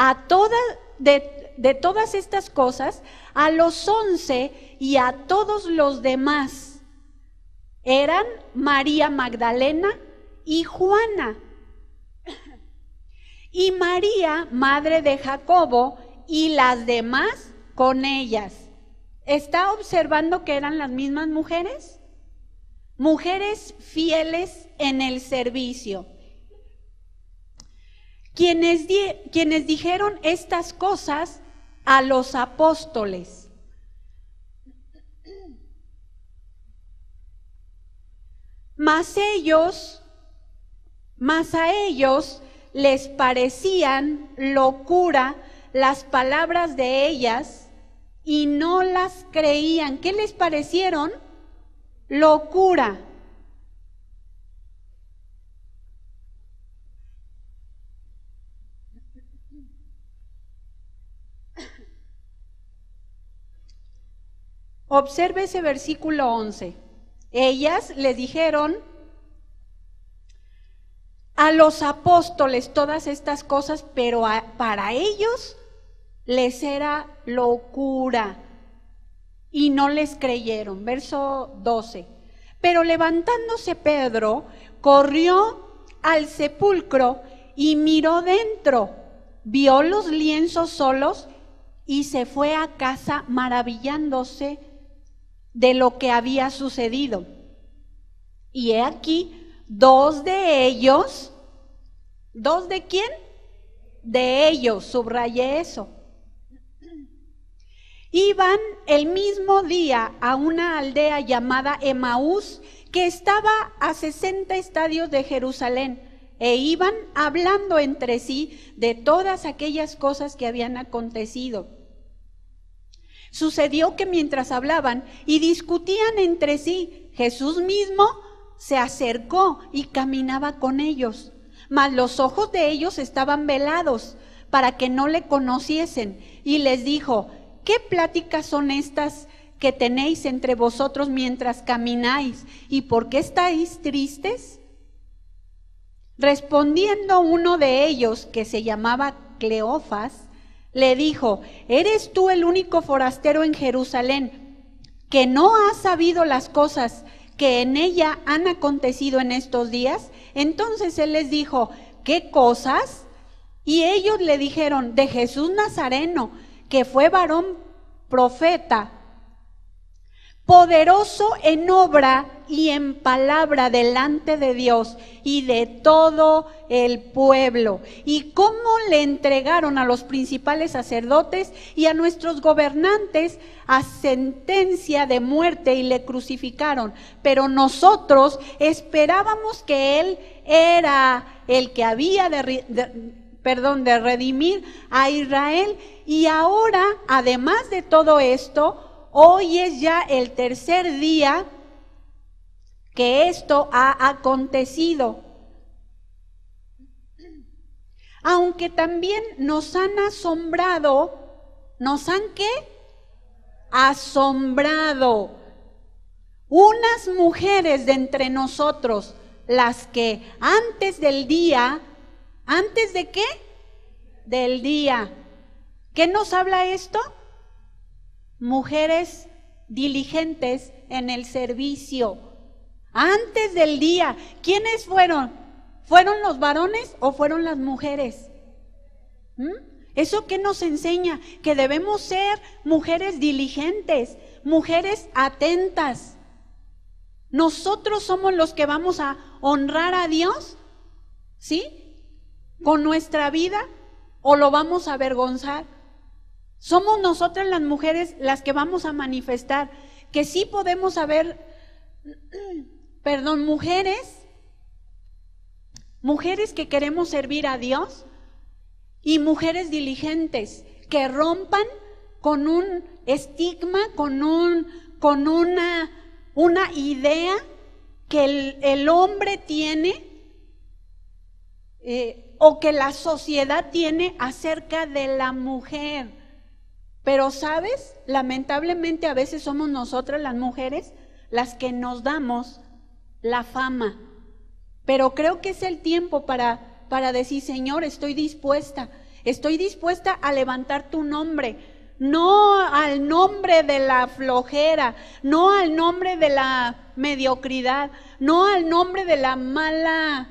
de todas estas cosas a los 11 y a todos los demás. Eran María Magdalena y Juana, y María, madre de Jacobo, y las demás con ellas. ¿Está observando que eran las mismas mujeres? Mujeres fieles en el servicio. Quienes dijeron estas cosas a los apóstoles. Mas a ellos les parecían locura las palabras de ellas y no las creían. ¿Qué les parecieron? Locura. Observe ese versículo 11. Ellas les dijeron a los apóstoles todas estas cosas, pero para ellos les era locura y no les creyeron. Verso 12. Pero levantándose Pedro, corrió al sepulcro y miró dentro, vio los lienzos solos y se fue a casa maravillándose de lo que había sucedido. Y he aquí, dos de ellos, ¿dos de quién? De ellos, subrayé eso. Iban el mismo día a una aldea llamada Emaús, que estaba a 60 estadios de Jerusalén, e iban hablando entre sí de todas aquellas cosas que habían acontecido. Sucedió que mientras hablaban y discutían entre sí, Jesús mismo se acercó y caminaba con ellos, mas los ojos de ellos estaban velados para que no le conociesen, y les dijo: ¿qué pláticas son estas que tenéis entre vosotros mientras camináis? ¿Y por qué estáis tristes? Respondiendo uno de ellos, que se llamaba Cleofas, le dijo: ¿eres tú el único forastero en Jerusalén que no has sabido las cosas que en ella han acontecido en estos días? Entonces él les dijo: ¿qué cosas? Y ellos le dijeron: de Jesús Nazareno, que fue varón profeta, poderoso en obra y en palabra delante de Dios y de todo el pueblo, y cómo le entregaron a los principales sacerdotes y a nuestros gobernantes a sentencia de muerte y le crucificaron. Pero nosotros esperábamos que él era el que había de redimir a Israel, y ahora, además de todo esto, hoy es ya el tercer día que esto ha acontecido. Aunque también nos han asombrado, ¿nos han qué? Asombrado. Unas mujeres de entre nosotros, las que antes del día, ¿antes de qué? Del día. ¿Qué nos habla esto? Mujeres diligentes en el servicio. Antes del día. ¿Quiénes fueron? ¿Fueron los varones o fueron las mujeres? ¿Eso qué nos enseña? Que debemos ser mujeres diligentes, mujeres atentas. ¿Nosotros somos los que vamos a honrar a Dios? ¿Sí? ¿Con nuestra vida? ¿O lo vamos a avergonzar? Somos nosotras las mujeres las que vamos a manifestar que sí podemos haber, mujeres que queremos servir a Dios, y mujeres diligentes que rompan con un estigma, con una idea que el hombre tiene o que la sociedad tiene acerca de la mujer. Pero ¿sabes? Lamentablemente a veces somos nosotras las mujeres las que nos damos la fama. Pero creo que es el tiempo para decir, Señor, estoy dispuesta a levantar tu nombre, no al nombre de la flojera, no al nombre de la mediocridad, no al nombre de la mala,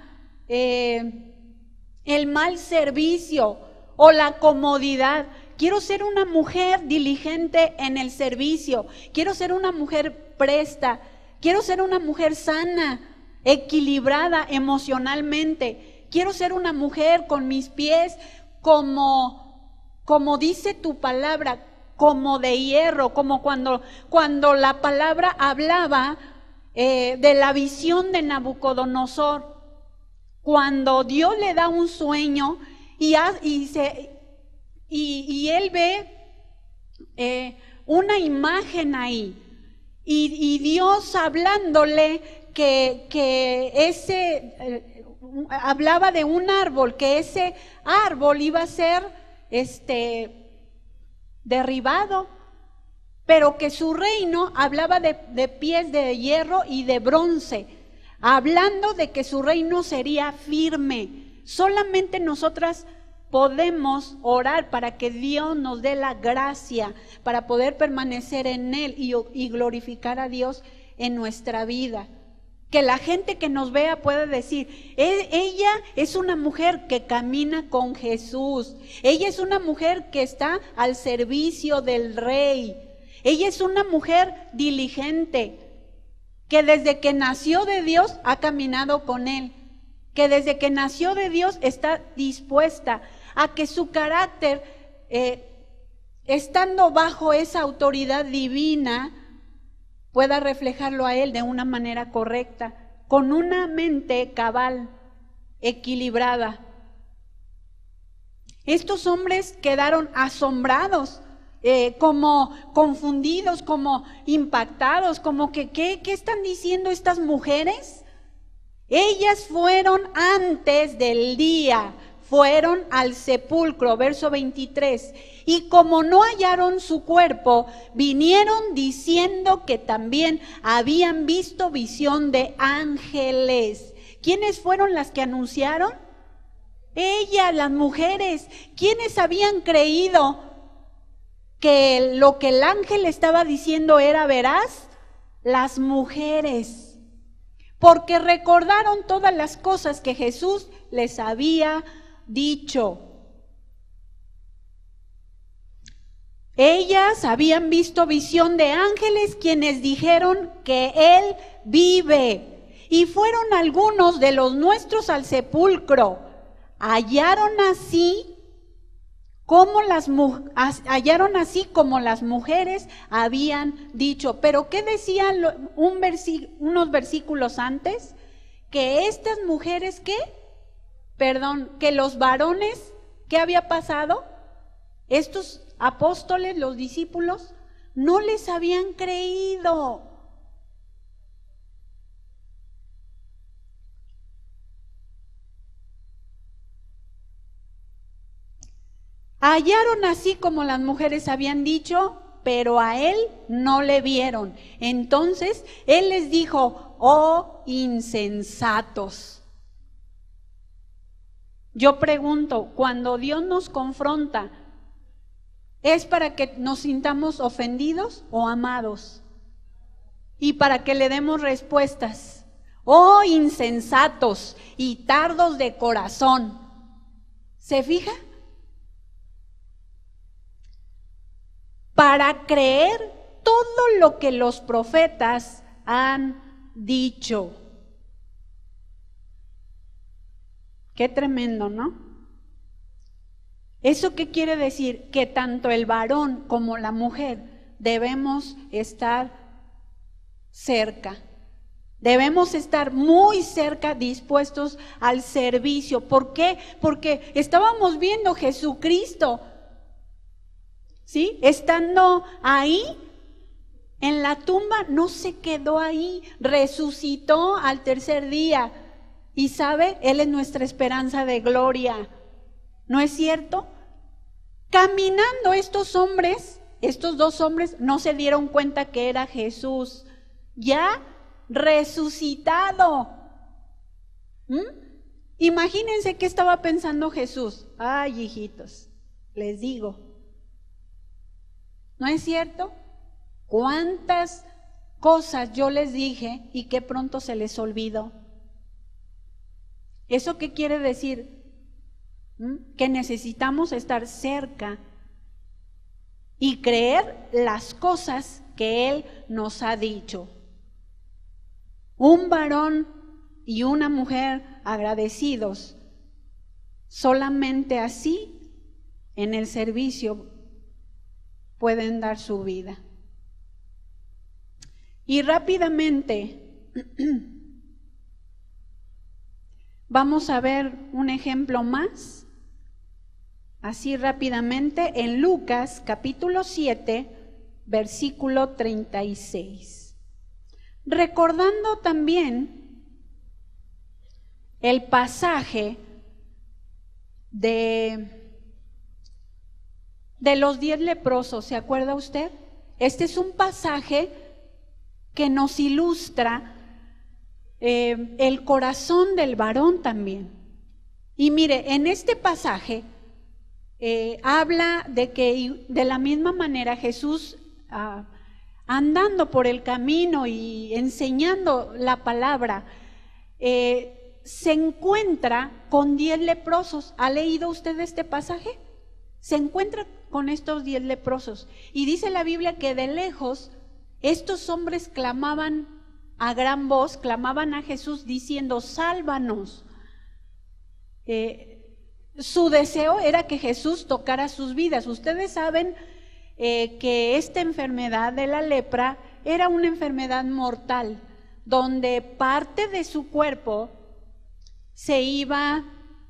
el mal servicio o la comodidad. Quiero ser una mujer diligente en el servicio, quiero ser una mujer presta, quiero ser una mujer sana, equilibrada emocionalmente, quiero ser una mujer con mis pies como dice tu palabra, como de hierro, como cuando la palabra hablaba de la visión de Nabucodonosor, cuando Dios le da un sueño y él ve una imagen ahí, y Dios hablándole hablaba de un árbol, que ese árbol iba a ser derribado, pero que su reino hablaba de pies de hierro y de bronce, hablando de que su reino sería firme. Solamente nosotras podemos orar para que Dios nos dé la gracia para poder permanecer en Él y glorificar a Dios en nuestra vida. Que la gente que nos vea pueda decir, ella es una mujer que camina con Jesús, ella es una mujer que está al servicio del Rey, ella es una mujer diligente, que desde que nació de Dios ha caminado con Él, que desde que nació de Dios está dispuesta a que su carácter, estando bajo esa autoridad divina, pueda reflejarlo a Él de una manera correcta, con una mente cabal, equilibrada. Estos hombres quedaron asombrados, como confundidos, como impactados, como que ¿qué están diciendo estas mujeres? Ellas fueron antes del día, fueron al sepulcro, verso 23, y como no hallaron su cuerpo, vinieron diciendo que también habían visto visión de ángeles. ¿Quiénes fueron las que anunciaron? Ellas, las mujeres. ¿Quiénes habían creído que lo que el ángel estaba diciendo era veraz? Las mujeres. Porque recordaron todas las cosas que Jesús les había dicho. Ellas habían visto visión de ángeles, quienes dijeron que Él vive. Y fueron algunos de los nuestros al sepulcro. Hallaron así como las mujeres habían dicho. Pero ¿qué decían unos versículos antes? Que estas mujeres, que los varones, ¿qué había pasado? Estos apóstoles, los discípulos, no les habían creído. Hallaron así como las mujeres habían dicho, pero a Él no le vieron. Entonces Él les dijo, oh insensatos. Yo pregunto, cuando Dios nos confronta, ¿es para que nos sintamos ofendidos o amados? Y para que le demos respuestas. Oh insensatos y tardos de corazón. ¿Se fija? Para creer todo lo que los profetas han dicho. Qué tremendo, ¿no? ¿Eso qué quiere decir? Que tanto el varón como la mujer debemos estar cerca. Debemos estar muy cerca, dispuestos al servicio. ¿Por qué? Porque estábamos viendo Jesucristo, ¿sí? Estando ahí en la tumba, no se quedó ahí, resucitó al tercer día. Y sabe, Él es nuestra esperanza de gloria. ¿No es cierto? Caminando estos hombres, estos dos hombres, no se dieron cuenta que era Jesús, ya resucitado. Imagínense qué estaba pensando Jesús. Ay, hijitos, les digo, ¿no es cierto? ¿Cuántas cosas yo les dije y que pronto se les olvidó? ¿Eso qué quiere decir? Que necesitamos estar cerca y creer las cosas que Él nos ha dicho. Un varón y una mujer agradecidos, solamente así en el servicio pueden dar su vida. Y rápidamente vamos a ver un ejemplo más, así rápidamente, en Lucas capítulo 7, versículo 36. Recordando también el pasaje de los 10 leprosos, ¿se acuerda usted? Este es un pasaje que nos ilustra el corazón del varón también. Y mire, en este pasaje habla de que de la misma manera Jesús andando por el camino y enseñando la palabra, se encuentra con 10 leprosos. ¿Ha leído usted este pasaje? Se encuentra con estos 10 leprosos y dice la Biblia que de lejos estos hombres clamaban a gran voz, clamaban a Jesús diciendo: sálvanos. Su deseo era que Jesús tocara sus vidas. Ustedes saben que esta enfermedad de la lepra era una enfermedad mortal, donde parte de su cuerpo se iba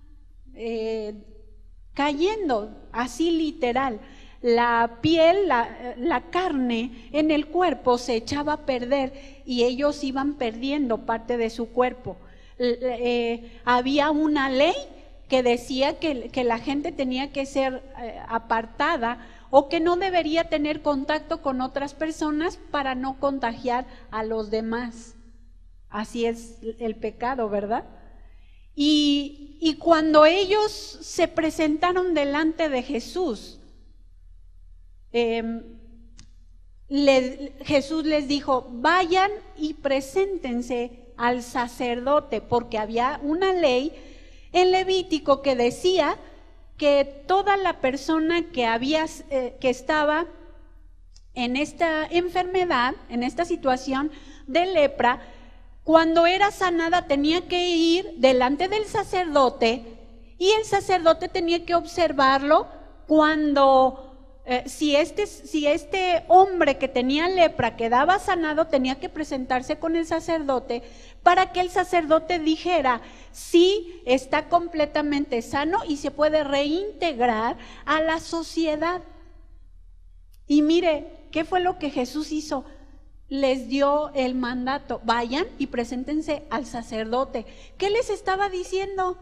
cayendo, así literal. La piel, la carne en el cuerpo se echaba a perder y ellos iban perdiendo parte de su cuerpo. Había una ley que decía que la gente tenía que ser apartada o que no debería tener contacto con otras personas para no contagiar a los demás. Así es el pecado, ¿verdad? Y cuando ellos se presentaron delante de Jesús, Jesús les dijo: vayan y preséntense al sacerdote, porque había una ley en Levítico que decía que toda la persona que estaba en esta enfermedad, en esta situación de lepra, cuando era sanada tenía que ir delante del sacerdote y el sacerdote tenía que observarlo cuando si este hombre que tenía lepra quedaba sanado, tenía que presentarse con el sacerdote para que el sacerdote dijera si está completamente sano y se puede reintegrar a la sociedad. Y mire, ¿qué fue lo que Jesús hizo? Les dio el mandato: vayan y preséntense al sacerdote. ¿Qué les estaba diciendo?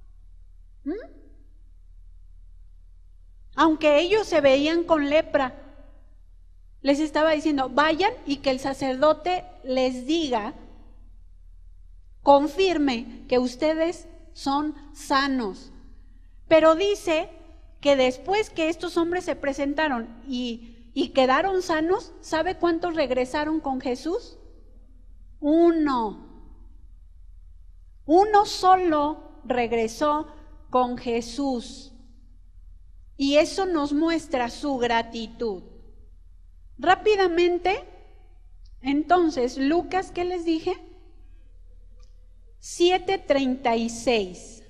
Aunque ellos se veían con lepra, les estaba diciendo: vayan y que el sacerdote les diga, confirme que ustedes son sanos. Pero dice que después que estos hombres se presentaron y quedaron sanos, ¿sabe cuántos regresaron con Jesús? Uno solo regresó con Jesús. Y eso nos muestra su gratitud. Rápidamente, entonces, Lucas, ¿qué les dije? 7:36.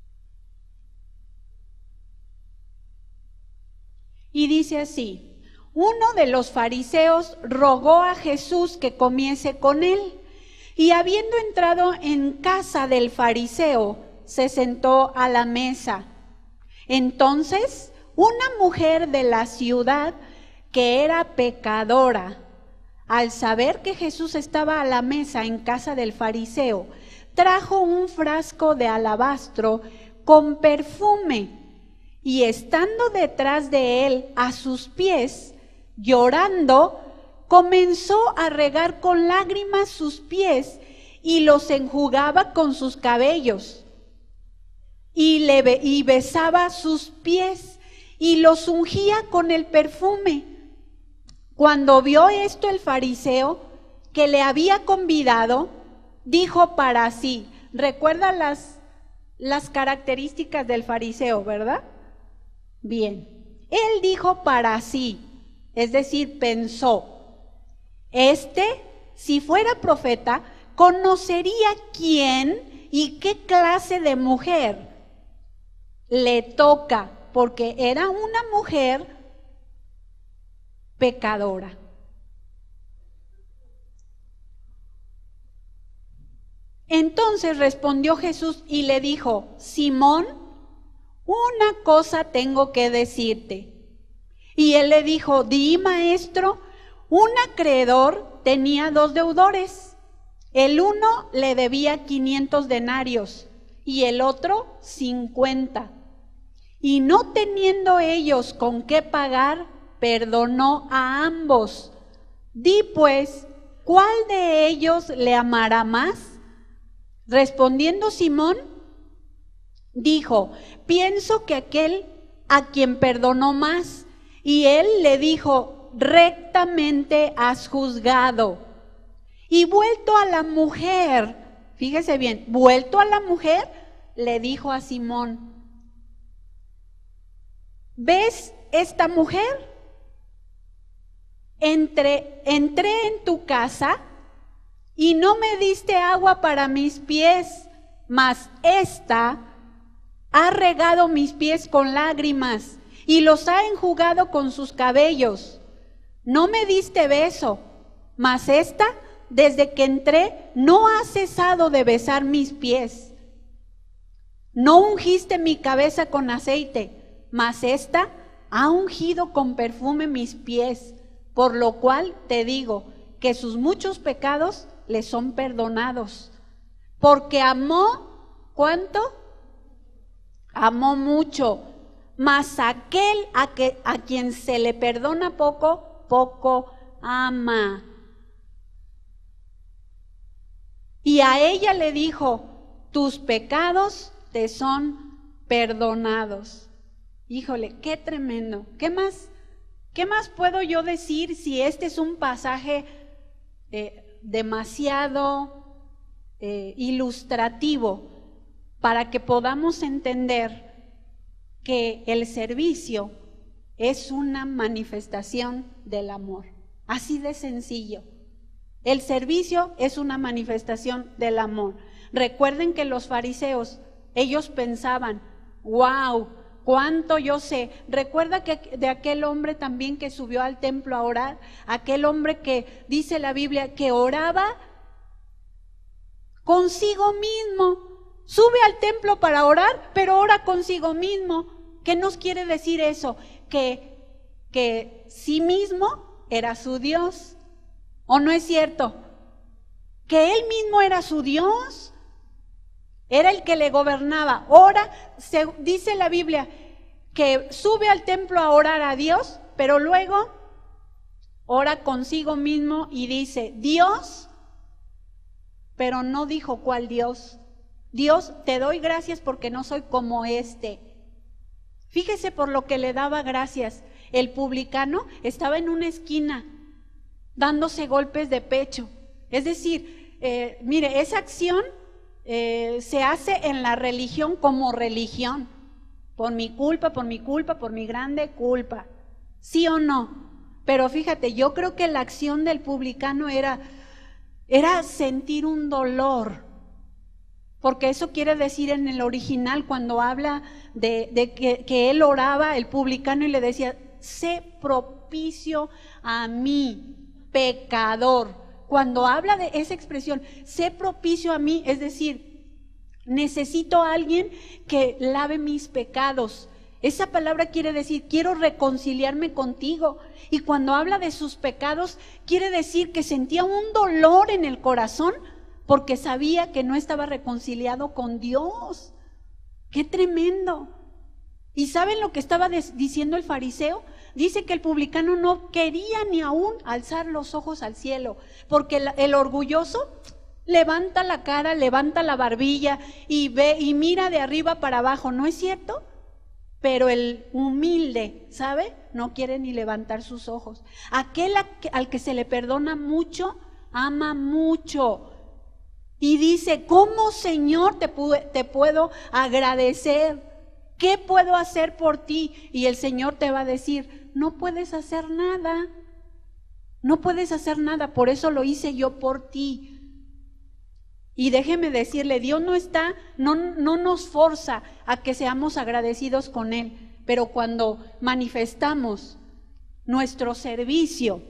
Y dice así: uno de los fariseos rogó a Jesús que comiese con él, y habiendo entrado en casa del fariseo, se sentó a la mesa. Entonces, una mujer de la ciudad que era pecadora, al saber que Jesús estaba a la mesa en casa del fariseo, trajo un frasco de alabastro con perfume, y estando detrás de él a sus pies, llorando, comenzó a regar con lágrimas sus pies y los enjugaba con sus cabellos, y besaba sus pies y los ungía con el perfume. Cuando vio esto el fariseo que le había convidado, dijo para sí, recuerda las características del fariseo, ¿verdad? Bien, él dijo para sí, es decir, pensó, si fuera profeta, conocería quién y qué clase de mujer le toca, porque era una mujer pecadora. Entonces respondió Jesús y le dijo, Simón, una cosa tengo que decirte. Y él le dijo, di, maestro. Un acreedor tenía 2 deudores. El uno le debía 500 denarios y el otro 50. Y no teniendo ellos con qué pagar, perdonó a ambos. Di pues, ¿cuál de ellos le amará más? Respondiendo Simón, dijo, pienso que aquel a quien perdonó más. Y él le dijo, rectamente has juzgado. Y vuelto a la mujer, fíjese bien, vuelto a la mujer, le dijo a Simón, ¿ves esta mujer? Entré en tu casa y no me diste agua para mis pies, mas esta ha regado mis pies con lágrimas y los ha enjugado con sus cabellos. No me diste beso, mas esta, desde que entré, no ha cesado de besar mis pies. No ungiste mi cabeza con aceite, mas esta ha ungido con perfume mis pies, por lo cual te digo que sus muchos pecados le son perdonados, porque amó, ¿cuánto? Amó mucho, mas aquel a quien se le perdona poco, poco ama. Y a ella le dijo, tus pecados te son perdonados. Híjole, qué tremendo. ¿Qué más puedo yo decir si este es un pasaje demasiado ilustrativo para que podamos entender que el servicio es una manifestación del amor? Así de sencillo. El servicio es una manifestación del amor. Recuerden que los fariseos, ellos pensaban, wow, cuánto yo sé. Recuerda que de aquel hombre también que subió al templo a orar, aquel hombre que dice la Biblia que oraba consigo mismo. Sube al templo para orar, pero ora consigo mismo. ¿Qué nos quiere decir eso? Que sí mismo era su Dios. ¿O no es cierto? Que él mismo era su Dios. Era el que le gobernaba. Ora, dice la Biblia que sube al templo a orar a Dios, pero luego ora consigo mismo y dice, Dios, pero no dijo cuál Dios. Dios, te doy gracias porque no soy como este. Fíjese por lo que le daba gracias. El publicano estaba en una esquina dándose golpes de pecho. Es decir, mire, esa acción se hace en la religión como religión. Por mi culpa, por mi culpa, por mi grande culpa. ¿Sí o no? Pero fíjate, yo creo que la acción del publicano era sentir un dolor. Porque eso quiere decir en el original, cuando habla de que él oraba, el publicano, y le decía, sé propicio a mí, pecador. Cuando habla de esa expresión, sé propicio a mí, es decir, necesito a alguien que lave mis pecados. Esa palabra quiere decir, quiero reconciliarme contigo. Y cuando habla de sus pecados, quiere decir que sentía un dolor en el corazón porque sabía que no estaba reconciliado con Dios. ¡Qué tremendo! ¿Y saben lo que estaba diciendo el fariseo? Dice que el publicano no quería ni aún alzar los ojos al cielo, porque el orgulloso levanta la cara, levanta la barbilla y ve y mira de arriba para abajo, ¿no es cierto? Pero el humilde, ¿sabe? No quiere ni levantar sus ojos. Aquel al que se le perdona mucho, ama mucho. Y dice, ¿cómo, Señor, te puedo agradecer? ¿Qué puedo hacer por ti? Y el Señor te va a decir, no puedes hacer nada. No puedes hacer nada, por eso lo hice yo por ti. Y déjeme decirle, Dios no nos forza a que seamos agradecidos con Él, pero cuando manifestamos nuestro servicio,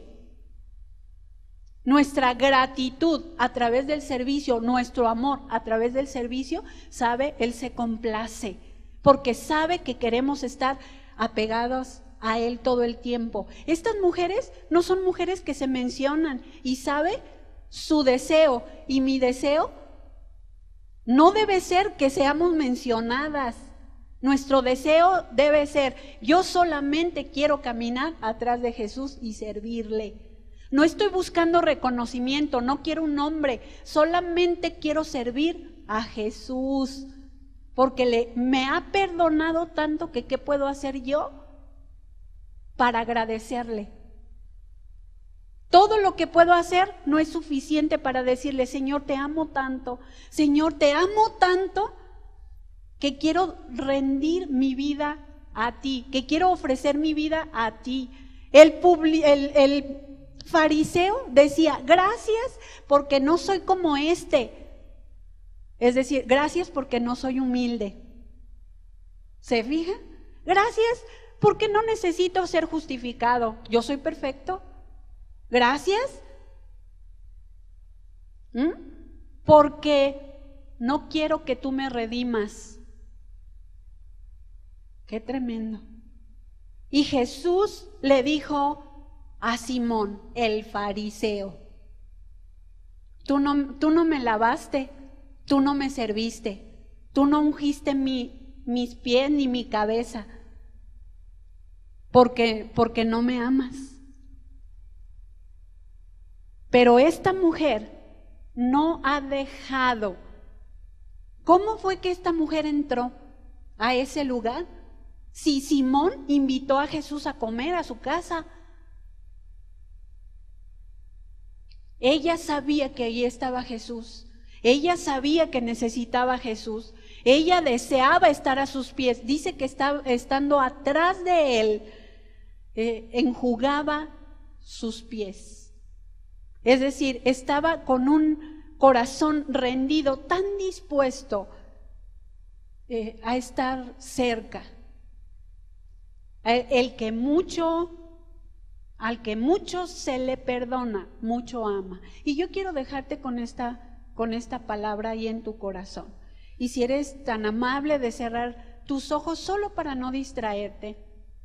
nuestra gratitud a través del servicio, nuestro amor a través del servicio, sabe, Él se complace, porque sabe que queremos estar apegados a Él todo el tiempo. Estas mujeres no son mujeres que se mencionan, y sabe, su deseo y mi deseo no debe ser que seamos mencionadas. Nuestro deseo debe ser, yo solamente quiero caminar atrás de Jesús y servirle. No estoy buscando reconocimiento, no quiero un nombre, solamente quiero servir a Jesús, porque me ha perdonado tanto que ¿qué puedo hacer yo para agradecerle? Todo lo que puedo hacer no es suficiente para decirle, Señor, te amo tanto, Señor, te amo tanto, que quiero rendir mi vida a ti, que quiero ofrecer mi vida a ti. El fariseo decía, gracias porque no soy como este. Es decir, gracias porque no soy humilde. ¿Se fija? Gracias porque no necesito ser justificado. Yo soy perfecto. Gracias. Porque no quiero que tú me redimas. Qué tremendo. Y Jesús le dijo a Simón, el fariseo, tú no me lavaste, tú no me serviste, tú no ungiste mis pies ni mi cabeza, porque no me amas. Pero esta mujer no ha dejado. ¿Cómo fue que esta mujer entró a ese lugar? Si Simón invitó a Jesús a comer a su casa. Ella sabía que allí estaba Jesús. Ella sabía que necesitaba a Jesús. Ella deseaba estar a sus pies. Dice que estando atrás de él, enjugaba sus pies. Es decir, estaba con un corazón rendido, tan dispuesto a estar cerca. Al que mucho se le perdona, mucho ama. Y yo quiero dejarte con esta palabra ahí en tu corazón. Y si eres tan amable de cerrar tus ojos solo para no distraerte,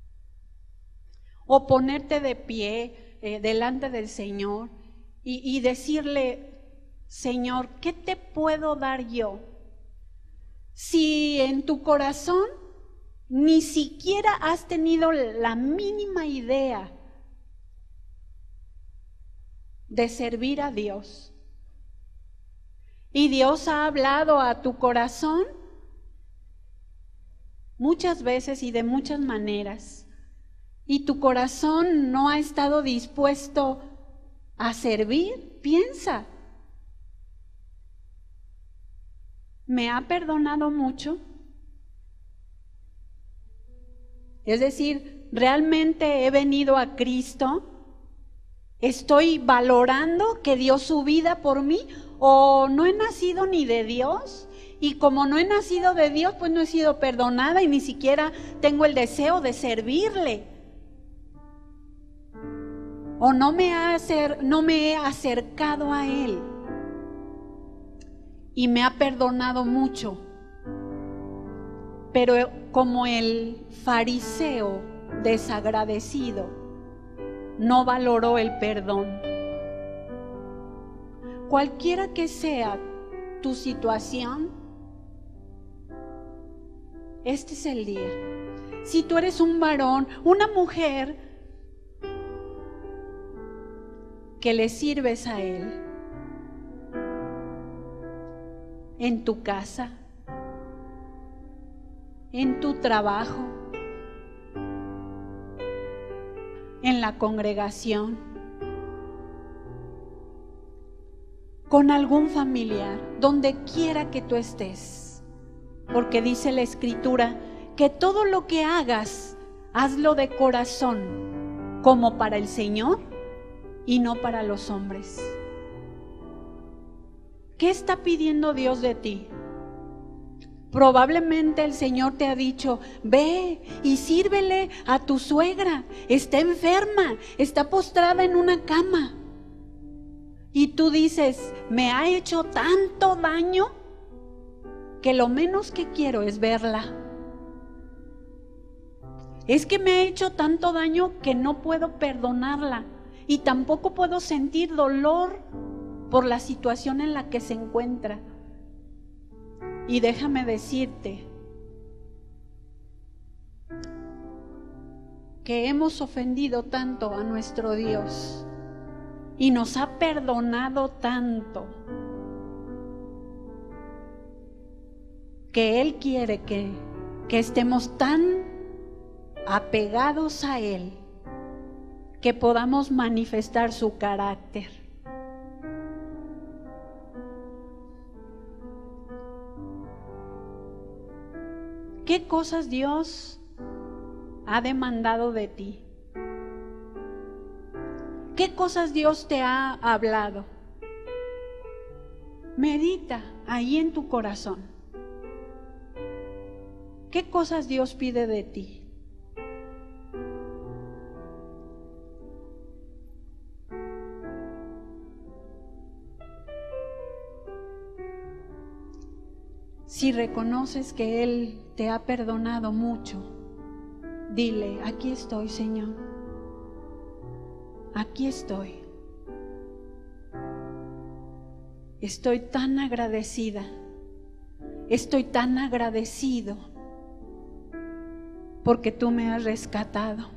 o ponerte de pie delante del Señor y decirle, Señor, ¿qué te puedo dar yo? Si en tu corazón ni siquiera has tenido la mínima idea de servir a Dios, y Dios ha hablado a tu corazón muchas veces y de muchas maneras, y tu corazón no ha estado dispuesto a servir, piensa, ¿me ha perdonado mucho? Es decir, ¿realmente he venido a Cristo? ¿Estoy valorando que dio su vida por mí? ¿O no he nacido ni de Dios? Y como no he nacido de Dios, pues no he sido perdonada y ni siquiera tengo el deseo de servirle. o no me he acercado a Él y me ha perdonado mucho, pero como el fariseo desagradecido no valoró el perdón. Cualquiera que sea tu situación, este es el día. Si tú eres un varón, una mujer que le sirves a Él en tu casa, en tu trabajo, en la congregación, con algún familiar, donde quiera que tú estés, porque dice la Escritura que todo lo que hagas, hazlo de corazón, como para el Señor y no para los hombres. ¿Qué está pidiendo Dios de ti? Probablemente el Señor te ha dicho: ve y sírvele a tu suegra, está enferma, está postrada en una cama. Y tú dices: me ha hecho tanto daño que lo menos que quiero es verla. Es que me ha hecho tanto daño que no puedo perdonarla y tampoco puedo sentir dolor por la situación en la que se encuentra. Y déjame decirte que hemos ofendido tanto a nuestro Dios y nos ha perdonado tanto que Él quiere que estemos tan apegados a Él que podamos manifestar su carácter. ¿Qué cosas Dios ha demandado de ti? ¿Qué cosas Dios te ha hablado? Medita ahí en tu corazón. ¿Qué cosas Dios pide de ti? Si reconoces que Él te ha perdonado mucho, dile: aquí estoy, Señor, aquí estoy. Estoy tan agradecida, estoy tan agradecido porque tú me has rescatado.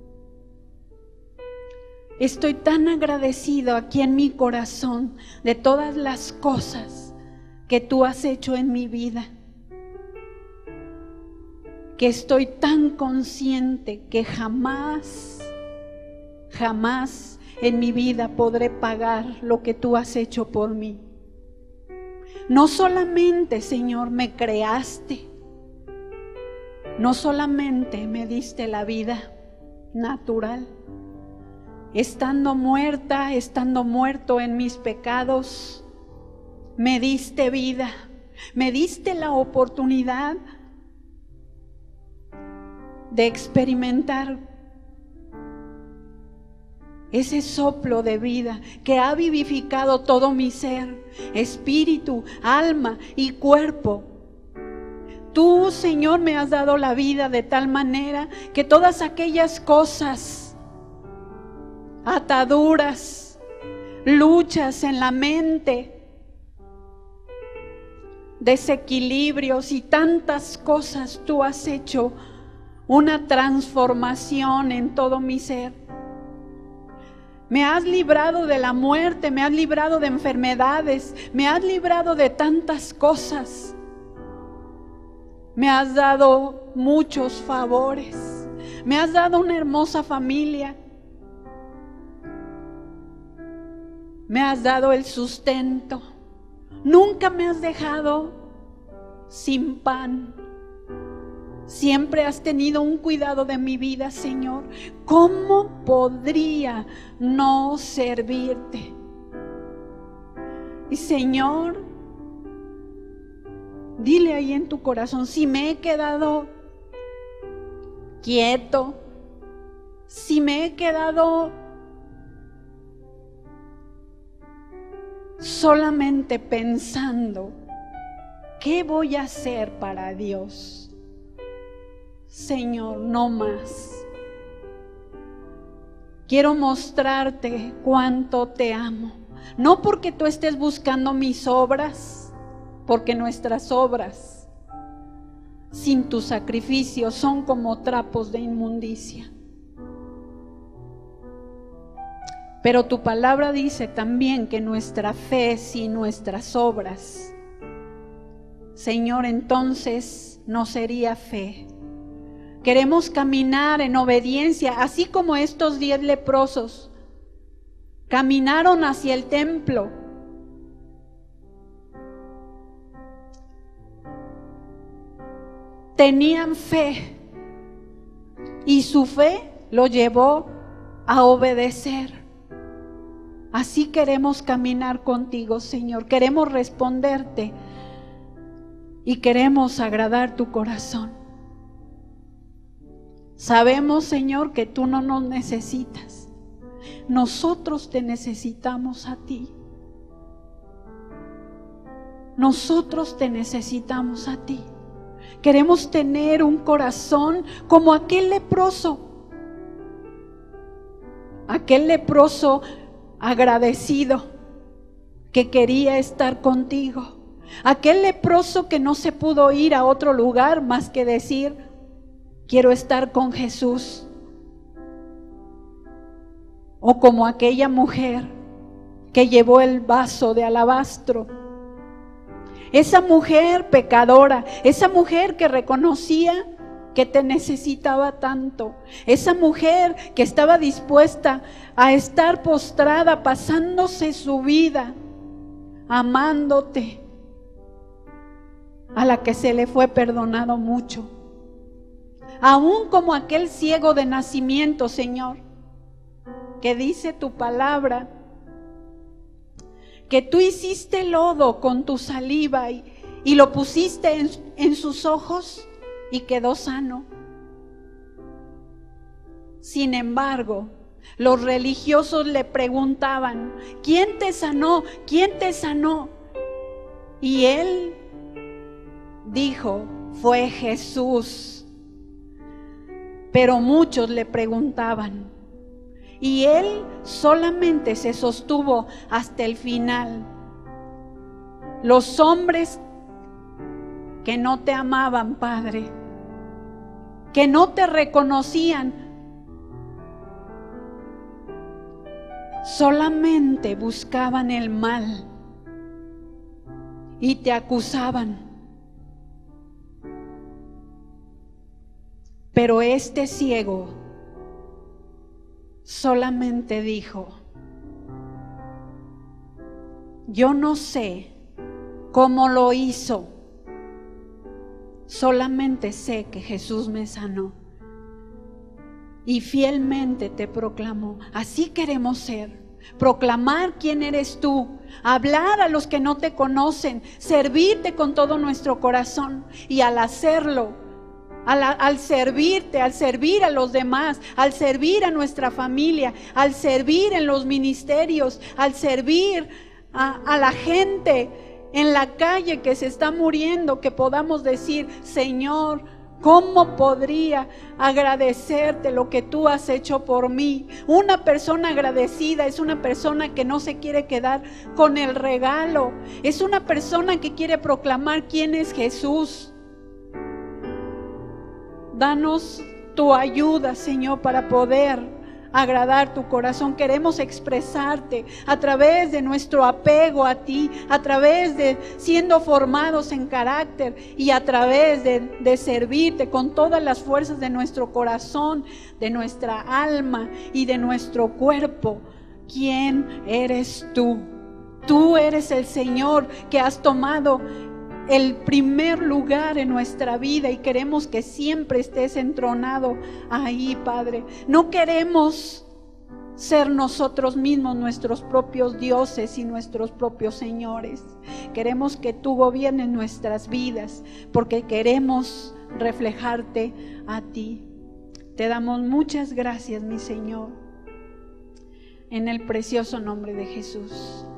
Estoy tan agradecido aquí en mi corazón de todas las cosas que tú has hecho en mi vida, que estoy tan consciente que jamás en mi vida podré pagar lo que tú has hecho por mí. No solamente, Señor, me creaste, no solamente me diste la vida natural, estando muerta, estando muerto en mis pecados, me diste vida, me diste la oportunidad de experimentar ese soplo de vida que ha vivificado todo mi ser, espíritu, alma y cuerpo. Tú, Señor, me has dado la vida de tal manera que todas aquellas cosas, ataduras, luchas en la mente, desequilibrios y tantas cosas, tú has hecho una transformación en todo mi ser. Me has librado de la muerte, me has librado de enfermedades, me has librado de tantas cosas. Me has dado muchos favores, me has dado una hermosa familia, me has dado el sustento. Nunca me has dejado sin pan. Siempre has tenido un cuidado de mi vida, Señor. ¿Cómo podría no servirte? Y Señor, dile ahí en tu corazón: si me he quedado quieto, si me he quedado solamente pensando, ¿qué voy a hacer para Dios? Señor, no más. Quiero mostrarte cuánto te amo. No porque tú estés buscando mis obras, porque nuestras obras sin tu sacrificio son como trapos de inmundicia. Pero tu palabra dice también que nuestra fe sin nuestras obras, Señor, entonces no sería fe. Queremos caminar en obediencia, así como estos 10 leprosos caminaron hacia el templo. Tenían fe y su fe lo llevó a obedecer. Así queremos caminar contigo, Señor. Queremos responderte y queremos agradar tu corazón. Sabemos, Señor, que tú no nos necesitas. Nosotros te necesitamos a ti. Nosotros te necesitamos a ti. Queremos tener un corazón como aquel leproso. Aquel leproso agradecido que quería estar contigo. Aquel leproso que no se pudo ir a otro lugar más que decir: quiero estar con Jesús. O como aquella mujer que llevó el vaso de alabastro. Esa mujer pecadora, esa mujer que reconocía que te necesitaba tanto. Esa mujer que estaba dispuesta a estar postrada, pasándose su vida, amándote, a la que se le fue perdonado mucho. Aún como aquel ciego de nacimiento, Señor, que dice tu palabra, que tú hiciste lodo con tu saliva y lo pusiste en sus ojos y quedó sano. Sin embargo, los religiosos le preguntaban: ¿quién te sanó? ¿Quién te sanó? Y él dijo: fue Jesús. Pero muchos le preguntaban, y él solamente se sostuvo hasta el final. Los hombres que no te amaban, Padre, que no te reconocían, solamente buscaban el mal y te acusaban. Pero este ciego solamente dijo: yo no sé cómo lo hizo, solamente sé que Jesús me sanó. Y fielmente te proclamó. Así queremos ser. Proclamar quién eres tú, hablar a los que no te conocen, servirte con todo nuestro corazón. Y al hacerlo, al servirte, al servir a los demás, al servir a nuestra familia, al servir en los ministerios, al servir a la gente en la calle que se está muriendo, que podamos decir: Señor, ¿cómo podría agradecerte lo que tú has hecho por mí? Una persona agradecida es una persona que no se quiere quedar con el regalo. Es una persona que quiere proclamar quién es Jesús. Danos tu ayuda, Señor, para poder agradar tu corazón. Queremos expresarte a través de nuestro apego a ti, a través de siendo formados en carácter y a través de servirte con todas las fuerzas de nuestro corazón, de nuestra alma y de nuestro cuerpo. ¿Quién eres tú? Tú eres el Señor que has tomado el primer lugar en nuestra vida y queremos que siempre estés entronado ahí, Padre. No queremos ser nosotros mismos nuestros propios dioses y nuestros propios señores. Queremos que tú gobiernes nuestras vidas porque queremos reflejarte a ti. Te damos muchas gracias, mi Señor, en el precioso nombre de Jesús.